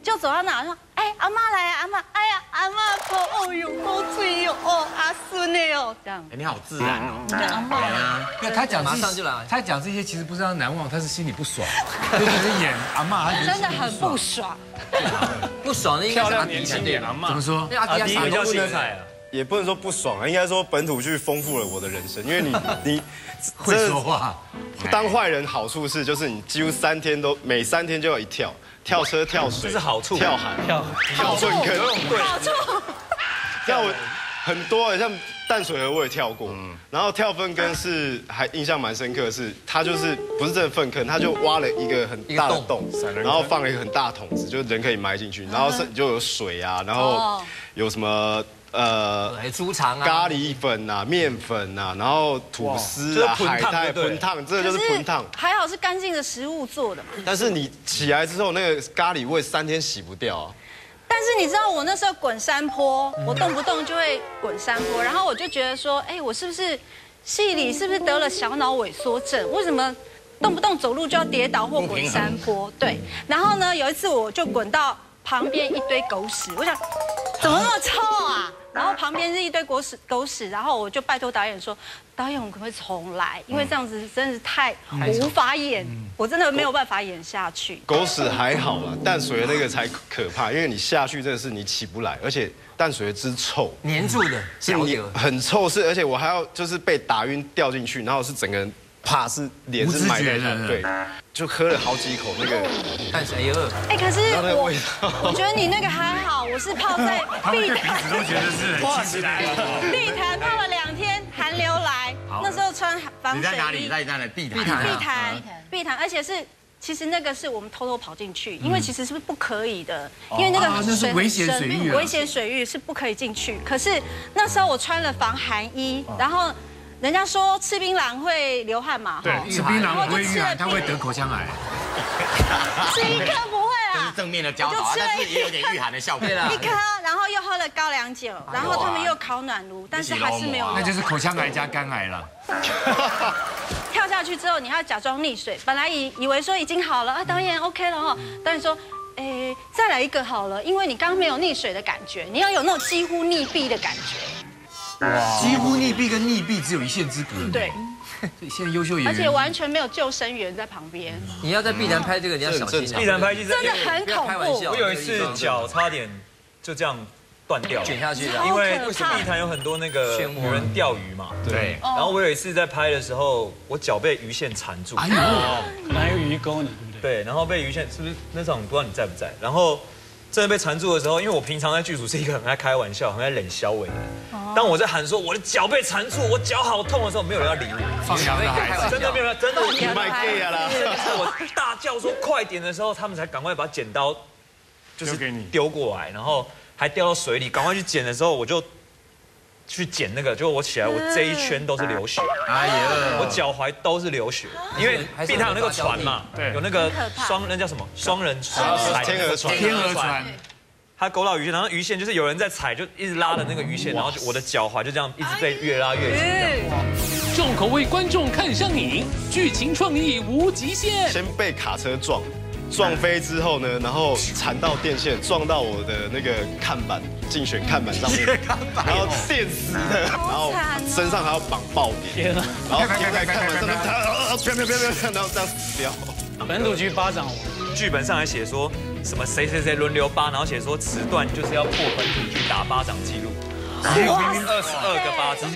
Speaker 5: 就走到哪说，哎，阿妈来啊，阿妈，哎呀，阿妈口哦哟，口水哟，哦，阿孙的哦，这样。
Speaker 3: 你好自然哦。
Speaker 2: 对阿妈啊，
Speaker 1: 对，他讲
Speaker 4: 马上就来。
Speaker 1: 他讲这些其实不是让难忘，他是心里不爽，就只是演阿妈，他
Speaker 5: 真的很不爽。
Speaker 4: 不爽的应该是阿迪
Speaker 8: 年轻点阿妈。
Speaker 1: 怎么说？
Speaker 4: 因为阿迪
Speaker 9: 比较精彩啊。
Speaker 10: 也不能说不爽啊，应该说本土剧丰富了我的人生，因为你你
Speaker 1: 会说话。
Speaker 10: 当坏人好处是，就是你几乎三天都每三天就有一跳，跳车、跳水，
Speaker 9: 这是好处。
Speaker 10: 跳海、
Speaker 6: 跳
Speaker 10: 跳粪坑，
Speaker 5: 好处。
Speaker 10: 像我很多，像淡水河我也跳过，然后跳粪坑是还印象蛮深刻的是，它就是不是真的粪坑，它就挖了一个很大的洞，然后放了一个很大的桶子，就人可以埋进去，然后是就有水啊，然后有什么。呃，
Speaker 4: 猪肠啊，
Speaker 10: 咖喱粉啊，面粉啊，然后吐司啊，海带盆烫，这个就是盆烫。
Speaker 5: 还好是干净的食物做的嘛。
Speaker 10: 但是你起来之后，那个咖喱味三天洗不掉啊。
Speaker 5: 但是你知道我那时候滚山坡，我动不动就会滚山坡，然后我就觉得说，哎，我是不是戏里是不是得了小脑萎缩症？为什么动不动走路就要跌倒或滚山坡？对。然后呢，有一次我就滚到旁边一堆狗屎，我想怎么那么臭啊？然后旁边是一堆狗屎，狗屎，然后我就拜托导演说，导演我可不可以重来？因为这样子真的是太无法演，我真的没有办法演下去。
Speaker 10: 狗屎还好啦，淡水的那个才可怕，因为你下去真的是你起不来，而且淡水的汁臭，
Speaker 4: 黏住的，
Speaker 10: 是你很臭，是而且我还要就是被打晕掉进去，然后是整个人啪是脸是埋在上，对，就喝了好几口那个
Speaker 4: 淡水二。
Speaker 5: 哎，可是我我觉得你那个还好，我是泡在碧潭，
Speaker 1: 都觉得是很起来。
Speaker 5: 碧潭泡了两天，寒流来，那时候穿防水衣。
Speaker 3: 你在哪里？你在哪里？碧潭。
Speaker 5: 碧潭，碧潭，而且是。其实那个是我们偷偷跑进去，因为其实是不可以的，因为那个水
Speaker 1: 危险水域，
Speaker 5: 危险水域是不可以进去。可是那时候我穿了防寒衣，然后人家说吃槟榔会流汗嘛，
Speaker 1: 对，吃槟榔不会遇寒，他会得口腔癌。
Speaker 5: 吃一颗不会啊，
Speaker 3: 这是正面的教导，但是也有点御寒的效果。
Speaker 5: 一颗，然后又喝了高粱酒，然后他们又烤暖炉，但是还是没有用。
Speaker 1: 那就是口腔癌加肝癌了。
Speaker 5: 跳下去之后，你要假装溺水，本来以以为说已经好了，啊，导演 OK 了哈，导演说，哎，再来一个好了，因为你刚刚没有溺水的感觉，你要有那种几乎溺毙的感觉。
Speaker 1: 哇，几乎溺毙跟溺毙只有一线之隔。
Speaker 5: 对，
Speaker 1: 现在优秀演员，
Speaker 5: 而且完全没有救生员在旁边。
Speaker 4: 你要在碧潭拍这个，你要小心。
Speaker 9: 碧潭拍戏
Speaker 5: 真的很恐怖。
Speaker 9: 我有一次脚差点就这样断掉，
Speaker 4: 卷下去的，
Speaker 9: 因为碧潭有很多那个有人钓鱼嘛，对。然后我有一次在拍的时候，我脚被鱼线缠住，
Speaker 6: 哎呦，哪有鱼钩呢？对不对？
Speaker 9: 对，然后被鱼线是不是那场不知道你在不在？然后真的被缠住的时候，因为我平常在剧组是一个很爱开玩笑、很爱冷笑伟的人。当我在喊说我的脚被缠住，我脚好痛的时候，没有人要理我。
Speaker 1: 放羊的孩子，
Speaker 9: 真的没有人，真的
Speaker 10: 你卖 gay 啊啦！
Speaker 9: 我大叫说快点的时候，他们才赶快把剪刀就是丢过来，然后还掉到水里，赶快去捡的时候，我就去捡那个，结果我起来，我这一圈都是流血，哎呀，我脚踝都是流血，因为碧潭有那个船嘛，对，有那个双那叫什么双人船，
Speaker 10: 天鹅船，
Speaker 1: 天鹅船。
Speaker 9: 它勾到鱼线，然后鱼线就是有人在踩，就一直拉的那个鱼线，然后我的脚踝就这样一直被越拉越紧。
Speaker 7: 重口味观众看上瘾，剧情创意无极限。
Speaker 10: 先被卡车撞，撞飞之后呢，然后缠到电线，撞到我的那个看板，竞选看板上面，然后电死的，然后身上还要绑爆点，然后贴在看板上面，然后啪啪啪啪，然后这样死掉。
Speaker 6: 本土剧巴掌王，
Speaker 9: 剧本上还写说什么谁谁谁轮流巴，然后写说此段就是要破本土剧打巴掌记录，二十二个巴掌。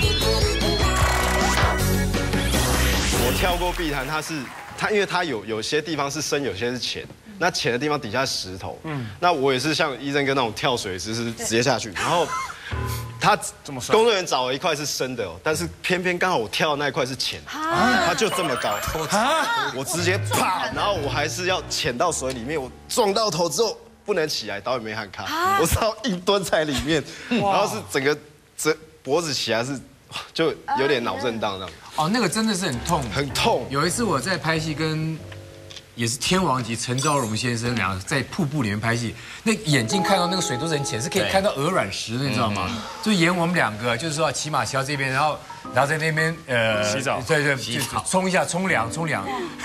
Speaker 10: 我跳过碧潭，它是它，因为它有有些地方是深，有些是浅。那浅的地方底下是石头，嗯，那我也是像医生跟那种跳水姿是直接下去，然后他工作人员找了一块是深的哦，但是偏偏刚好我跳的那一块是浅，它就这么高，我直接啪，然后我还是要潜到水里面，我撞到头之后不能起来，导演没喊卡，我是要硬蹲在里面，然后是整个这脖子起来是就有点脑震荡那样。
Speaker 1: 哦，那个真的是很痛，
Speaker 10: 很痛。有
Speaker 1: 一次我在拍戏，跟也是天王级陈昭荣先生两个在瀑布里面拍戏，那眼睛看到那个水都是很浅，是可以看到鹅卵石的，你知道吗？就演我们两个，就是说骑马骑到这边，然后然后在那边呃
Speaker 8: 洗澡，
Speaker 1: 对对，洗澡冲一下冲凉冲凉，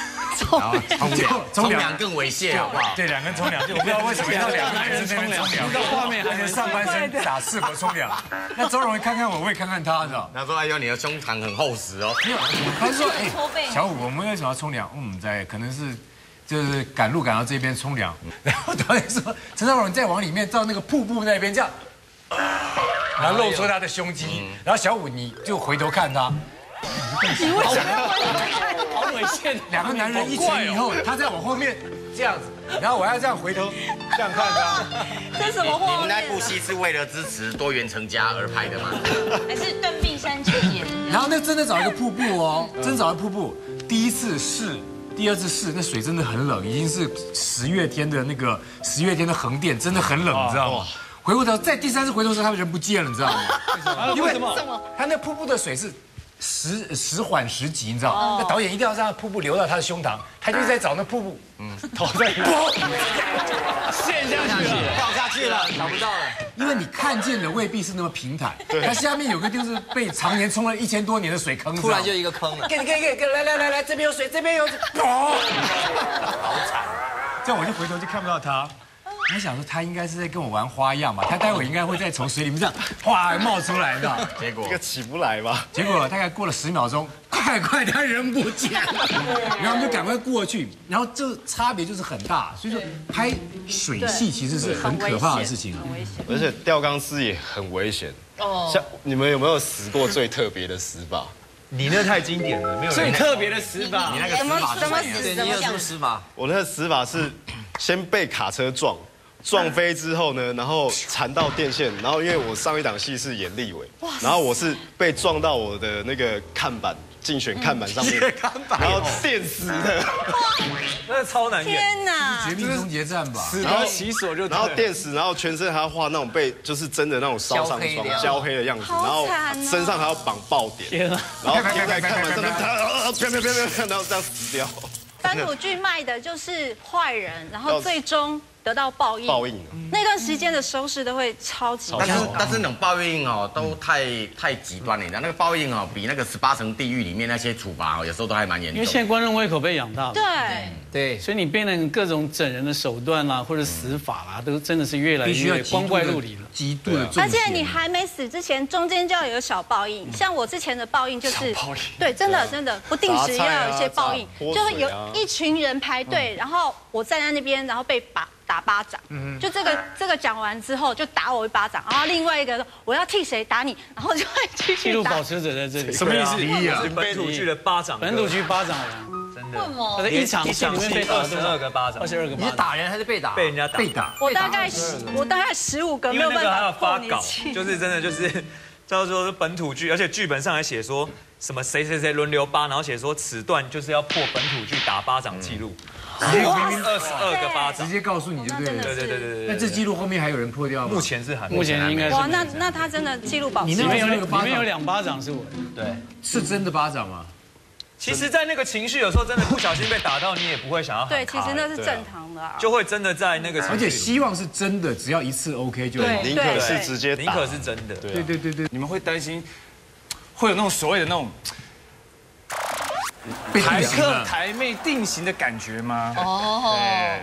Speaker 3: 然后冲凉，冲凉更猥亵，好不好？
Speaker 1: 对，两个人冲凉，就我不知道为什么要两个男人冲凉，那个画面还能上半身打赤膊冲凉。那周荣看看我，我也看看他，知道？
Speaker 3: 他说：“哎呦，你的胸膛很厚实哦。”
Speaker 1: 没有，他说：“哎，小五，我们为什么要冲凉？嗯，在可能是。”就是赶路赶到这边冲凉，然后导演说陈昭荣再往里面到那个瀑布那边这样，然后露出他的胸肌，然后小五你就回头看他，
Speaker 2: 你为什么回头看？
Speaker 6: 好猥亵，
Speaker 1: 两个男人一前一后，他在我后面这样子，然后我要这样回头这样看他。
Speaker 5: 这是什么画面？
Speaker 3: 你们那部戏是为了支持多元成家而拍的吗？
Speaker 2: 还是断臂山去演？
Speaker 1: 然后那真的找一个瀑布哦，真找一个瀑布，第一次试。第二次试，那水真的很冷，已经是十月天的那个十月天的横店，真的很冷，你知道吗？回过头，在第三次回头的时候，他们人不见了，你知道吗？因为他那瀑布的水是时时缓时急，你知道？那导演一定要让瀑布流到他的胸膛，他就一直在找那瀑布，嗯，头在
Speaker 6: 陷下去了，
Speaker 3: 掉下去了，找不到了。
Speaker 1: 因为你看见的未必是那么平坦，它下面有个就是被常年冲了一千多年的水坑，
Speaker 4: 突然就一个坑了。
Speaker 1: 给你给你给来来来来，这边有水，这边有水，好惨！这样我就回头就看不到他。我想说他应该是在跟我玩花样吧，他待会应该会再从水里面这样哗冒出来的。
Speaker 3: 结果
Speaker 10: 这个起不来吧？
Speaker 1: 结果大概过了十秒钟，快快他人不见了，然后我们就赶快过去，然后这差别就是很大，所以说拍水戏其实是很可怕的事情啊，
Speaker 5: 很危险。
Speaker 10: 而且吊钢丝也很危险。哦，像你们有没有死过最特别的死法？
Speaker 9: 你那太经典了，没有
Speaker 6: 最特别的死法。
Speaker 3: 你那个死法
Speaker 2: 怎么
Speaker 3: 是
Speaker 2: 死？怎么
Speaker 4: 什么死法？
Speaker 10: 我那个死法是先被卡车撞。撞飞之后呢，然后缠到电线，然后因为我上一档戏是演立委，然后我是被撞到我的那个看板，竞选看板上面，然后电死的，
Speaker 9: 那超难演。
Speaker 5: 天哪！
Speaker 1: 绝命终结战吧，
Speaker 6: 死得其所就，
Speaker 10: 然后电死，然后全身还要画那种被就是真的那种烧伤霜、焦黑的样子，然后身上还要绑爆点，然后贴在看板上面，飘飘飘飘，然后这样死掉。
Speaker 5: 本土剧卖的就是坏人，然后最终得到报应。
Speaker 10: 报应。
Speaker 5: 那段时间的收视都会超级高。
Speaker 3: 但是但是那种报应哦，都太太极端了。你知道那个报应哦，比那个十八层地狱里面那些处罚哦，有时候都还蛮严重。
Speaker 6: 因为现在观众胃口被养大了。
Speaker 5: 对。
Speaker 6: 对，所以你变成各种整人的手段啦，或者死法啦，都真的是越来越光怪陆离了，
Speaker 1: 极度的。
Speaker 5: 而且你还没死之前，中间就要有小报应。像我之前的报应就是，对，真的真的不定时要有一些报应，就是有一群人排队，然后我站在那边，然后被打打巴掌。就这个这个讲完之后，就打我一巴掌，然后另外一个说我要替谁打你，然后就会继续打。
Speaker 6: 记录保持者在这里，
Speaker 9: 什么意思？本土剧的巴掌，
Speaker 6: 本土剧巴掌王。
Speaker 9: 真的，
Speaker 6: 他在一场戏里面被打
Speaker 9: 二十二个巴掌，
Speaker 6: 二十二个巴掌。
Speaker 4: 你是打人还是被打？
Speaker 9: 被人家打。
Speaker 1: 被打。
Speaker 5: 我大概我大概十五个，没有办法
Speaker 9: 发稿，就是真的就是叫做本土剧，而且剧本上还写说什么谁谁谁轮流扒，然后写说此段就是要破本土剧打巴掌记录。明明二十二个巴掌，
Speaker 1: 直接告诉你就对了。
Speaker 9: 对对对对对。
Speaker 1: 那这记录后面还有人破掉吗？
Speaker 9: 目前是还，
Speaker 6: 目前应该是。
Speaker 5: 哇，那那他真的记录保持。
Speaker 6: 你那边有里面有两巴掌是我的。
Speaker 9: 对，
Speaker 1: 是真的巴掌吗？
Speaker 9: 其实，在那个情绪，有时候真的不小心被打到，你也不会想要。
Speaker 5: 对，其实那是正常的。
Speaker 9: 就会真的在那个，
Speaker 1: 而且希望是真的，只要一次 OK 就。
Speaker 5: 对，
Speaker 10: 宁可是直接打，
Speaker 9: 宁可是真的。
Speaker 1: 对对对对。
Speaker 8: 你们会担心会有那种所谓的那种
Speaker 1: 台
Speaker 8: 客台妹定型的感觉吗？
Speaker 1: 哦。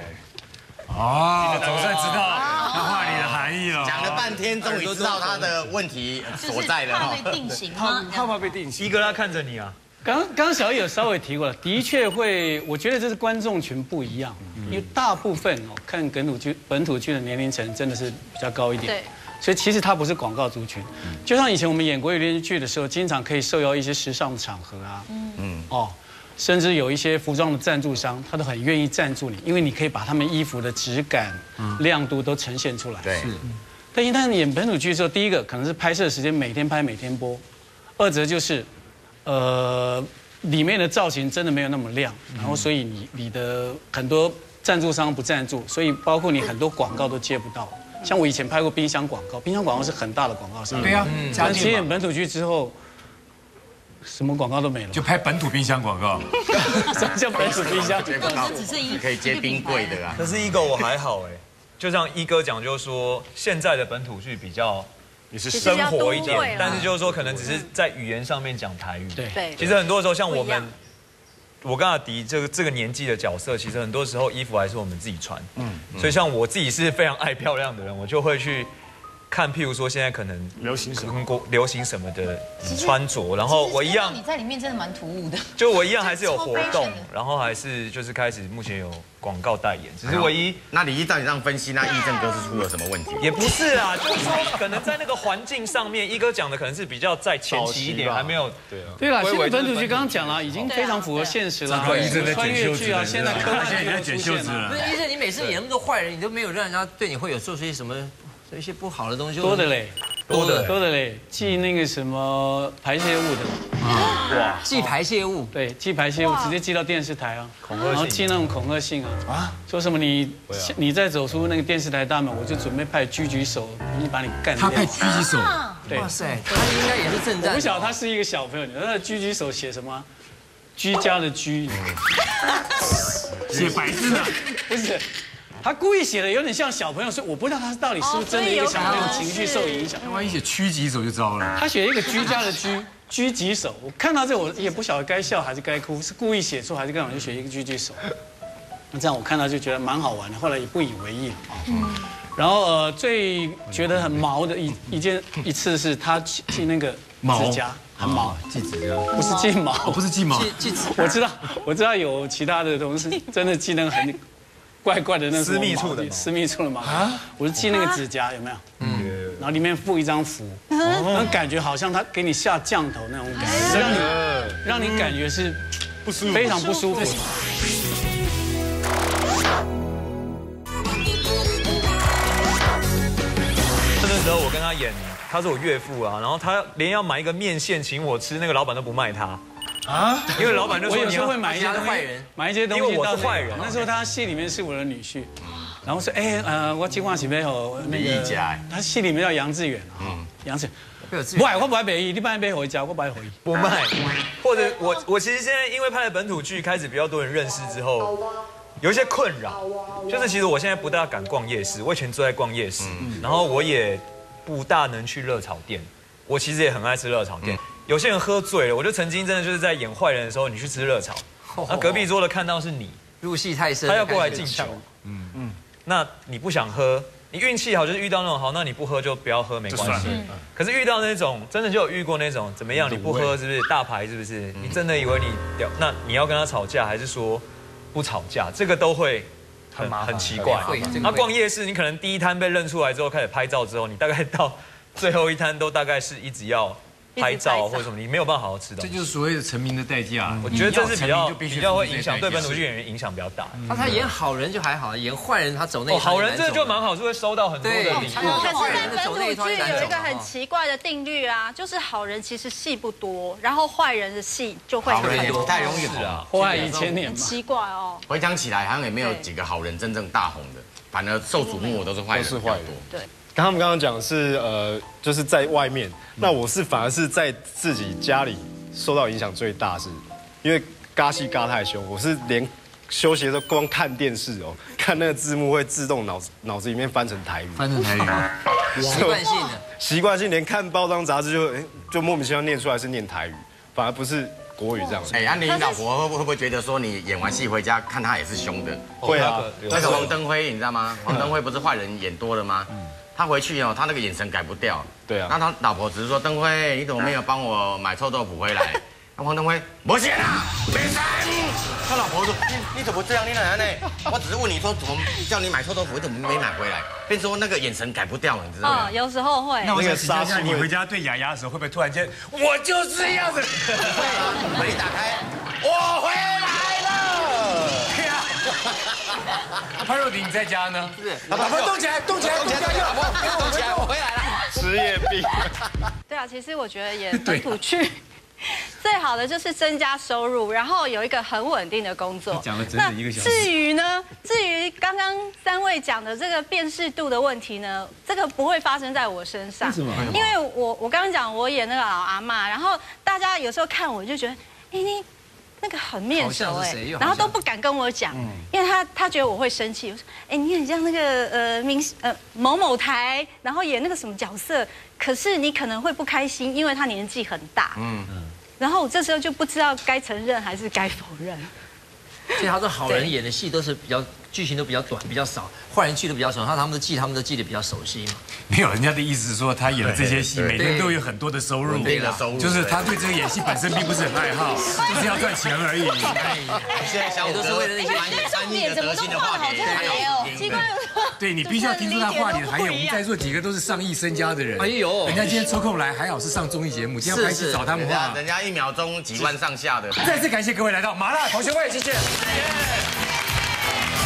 Speaker 1: 哦，总算知道他话里的含义了。
Speaker 3: 讲了半天，终于知道他的问题所在了。
Speaker 2: 怕被定型吗？
Speaker 8: 怕不怕被定型？
Speaker 9: 一哥他看着你啊。
Speaker 6: 刚刚小易有稍微提过了，的确会，我觉得这是观众群不一样，因为大部分哦看本土剧本土剧的年龄层真的是比较高一点，
Speaker 5: 对，
Speaker 6: 所以其实它不是广告族群，就像以前我们演国语连续剧的时候，经常可以受邀一些时尚的场合啊，嗯哦，甚至有一些服装的赞助商，他都很愿意赞助你，因为你可以把他们衣服的质感、亮度都呈现出来，
Speaker 3: 对，
Speaker 6: 但一旦演本土剧的时候，第一个可能是拍摄时间每天拍每天播，二则就是。呃，里面的造型真的没有那么亮，然后所以你你的很多赞助商不赞助，所以包括你很多广告都接不到。像我以前拍过冰箱广告，冰箱广告是很大的广告商，
Speaker 1: 对呀，
Speaker 6: 但接演本土剧之后，什么广告都没了，
Speaker 1: 就拍本土冰箱广告。
Speaker 6: 什么叫本土冰箱？
Speaker 2: 那只剩一
Speaker 3: 可以接冰柜的啊。
Speaker 9: 可是一哥我还好哎，就像一哥讲，就是说现在的本土剧比较。也是生活一点，但是就是说，可能只是在语言上面讲台语。
Speaker 6: 对，
Speaker 9: 其实很多时候，像我们我跟阿迪这个这个年纪的角色，其实很多时候衣服还是我们自己穿。嗯，所以像我自己是非常爱漂亮的人，我就会去看，譬如说现在可能
Speaker 10: 流行什么
Speaker 9: 国流行什么的穿着，然后我一样
Speaker 2: 你在里面真的蛮突兀的。
Speaker 9: 就我一样还是有活动，然后还是就是开始目前有广告代言，只是唯一。
Speaker 3: 那李一照你这样分析，那义正哥是出了什么问题？
Speaker 9: 也不是啊，就是说可能在那个环境上面，一哥讲的可能是比较在前期一点，还没有对啊。
Speaker 6: 对了，现在本土剧刚刚讲了，已经非常符合现实了。穿越剧啊，现在科幻剧都出现了。
Speaker 4: 不是，医生，你每次演那么多坏人，你都没有让人家对你会有做出一些什么一些不好的东西？
Speaker 6: 多的嘞。
Speaker 4: 多的
Speaker 6: 多的嘞，寄那个什么排泄物的，
Speaker 4: 哇，寄排泄物，
Speaker 6: 对，寄排泄物直接寄到电视台啊，然后寄那种恐吓信啊，啊，说什么你你再走出那个电视台大门，我就准备派狙击手，你把你干掉。
Speaker 1: 他派狙击手，
Speaker 6: 对，
Speaker 4: 哇塞，他应该也是正战。
Speaker 6: 我不晓得他是一个小朋友，你那狙击手写什么？居家的居，
Speaker 1: 写白字的，
Speaker 6: 不是。他故意写的有点像小朋友，所以我不知道他到底是不是真的一个小朋友情绪受影响。
Speaker 1: 万一写狙击手就糟了。
Speaker 6: 他写一个居家的居狙击手，我看到这我也不晓得该笑还是该哭，是故意写错还是干嘛就写一个狙击手。那这样我看到就觉得蛮好玩的，后来也不以为意了啊。然后呃，最觉得很毛的一一件一次是他寄那个指甲。很毛，
Speaker 1: 寄指甲
Speaker 6: 不是寄毛，
Speaker 1: 不是寄毛，
Speaker 4: 寄指。
Speaker 6: 我知道，我知道有其他的同事真的寄那个很怪怪的那
Speaker 9: 私密处的
Speaker 6: 私密处的毛啊，我是寄那个指甲，有没有？嗯，然后里面附一张符，那感觉好像他给你下降头那种感觉，让你让你感觉是不舒服，非常不舒服。
Speaker 9: 那时候我跟他演。他是我岳父啊，然后他连要买一个面线请我吃，那个老板都不卖他啊，因为老板就说
Speaker 6: 我有时候会买一些
Speaker 4: 坏人，
Speaker 6: 买一些东西，
Speaker 9: 因为我是坏人。
Speaker 6: 那时候他戏里面是我的女婿，然后说哎呃我计划是要和那个，他戏里面叫杨致远啊，杨致远，不爱我不爱北艺，你帮买回家，我不爱回。
Speaker 9: 不卖，或者我我其实现在因为拍了本土剧，开始比较多人认识之后。有一些困扰，就是其实我现在不大敢逛夜市，我以前最爱逛夜市，然后我也不大能去热炒店。我其实也很爱吃热炒店。有些人喝醉了，我就曾经真的就是在演坏人的时候，你去吃热炒，那隔壁桌的看到是你，
Speaker 4: 入戏太深，
Speaker 9: 他要过来敬酒，嗯嗯，那你不想喝，你运气好就是遇到那种好，那你不喝就不要喝没关系。可是遇到那种真的就有遇过那种怎么样？你不喝是不是大牌？是不是？你真的以为你屌？那你要跟他吵架，还是说？不吵架，这个都会很很奇怪。那逛夜市，你可能第一摊被认出来之后，开始拍照之后，你大概到最后一摊都大概是一直要拍照或者什么，你没有办法好好吃到。
Speaker 1: 这就是所谓的成名的代价。
Speaker 9: 我觉得这是比较比较会影响对本土剧演员影响比较大。
Speaker 4: 他他演好人就还好，演坏人他走那。
Speaker 9: 哦，好人这个就蛮好，是会收到很多的礼物。
Speaker 5: 可是，在本土剧有一个很奇怪的定律啊，就是好人其实戏不多，然后坏人的戏就会很多。
Speaker 3: 太容易红
Speaker 6: 啊，坏一千年。
Speaker 5: 奇怪哦。
Speaker 3: 回想起来，好像也没有几个好人真正大红的，反而受瞩目的都是坏人，
Speaker 10: 都是坏人。
Speaker 5: 对。
Speaker 10: 他们刚刚讲的是呃，就是在外面，那我是反而是在自己家里受到影响最大，是因为尬戏尬太凶，我是连休息的时候光看电视哦，看那个字幕会自动脑脑子里面翻成台语，
Speaker 1: 翻成台语，
Speaker 4: 习惯性的，
Speaker 10: 习惯性连看包装杂志就就莫名其妙念出来是念台语，反而不是国语这样。
Speaker 3: 哎，安妮老婆会不会觉得说你演完戏回家看他也是凶的？
Speaker 10: 会啊，
Speaker 3: 那个王登辉你知道吗？王登辉不是坏人演多了吗？他回去哦，他那个眼神改不掉。
Speaker 10: 对啊。
Speaker 3: 那他老婆只是说：“登辉，你怎么没有帮我买臭豆腐回来？”那王登辉没钱啊，没钱。他老婆说：“你你怎么这样？你奶奶呢？我只是问你说怎么叫你买臭豆腐，你怎么没买回来？”变说那个眼神改不掉，你知道吗？
Speaker 5: 嗯，有时候会。
Speaker 1: 那我想请教一下，你回家对雅雅的时候，会不会突然间我就是这样子？
Speaker 3: 会，门一打开，我回来了。
Speaker 1: 潘若迪，你在家呢？
Speaker 3: 是，
Speaker 1: 老婆动起来，动起来，动起来，老婆
Speaker 3: 动起来，我回来了。
Speaker 10: 职业病。
Speaker 5: 对啊，其实我觉得演本土剧最好的就是增加收入，然后有一个很稳定的工作。
Speaker 1: 讲了整整一个小时。
Speaker 5: 至于呢，至于刚刚三位讲的这个辨识度的问题呢，这个不会发生在我身上。为什么？因为我我刚刚讲我演那个老阿嬷，然后大家有时候看我就觉得，哎你。那个很面熟哎，然后都不敢跟我讲，因为他他觉得我会生气。我说，哎，你很像那个呃明呃某某台，然后演那个什么角色，可是你可能会不开心，因为他年纪很大。嗯嗯。 然后我这时候就不知道该承认还是该否认。
Speaker 4: 所以他说好人演的戏都是比较剧情都比较短，比较少，坏人剧都比较少，他他们的记他们都记得比较熟悉嘛。
Speaker 1: 没有，人家的意思是说他演的这些戏每天都有很多的收入，就是他对这个演戏本身并不是很爱好，就是要赚钱而已。
Speaker 3: 你现在小五哥翻译翻译的德性的话给还有
Speaker 2: 奇怪。
Speaker 1: 对你必须要听出他话里的含义。我们在座几个都是上亿身家的人，哎呦，人家今天抽空来，还好是上综艺节目，今天开始找他们话，
Speaker 3: 人家一秒钟几万上下的。
Speaker 1: 再次感谢各位来到麻辣同学会，谢谢。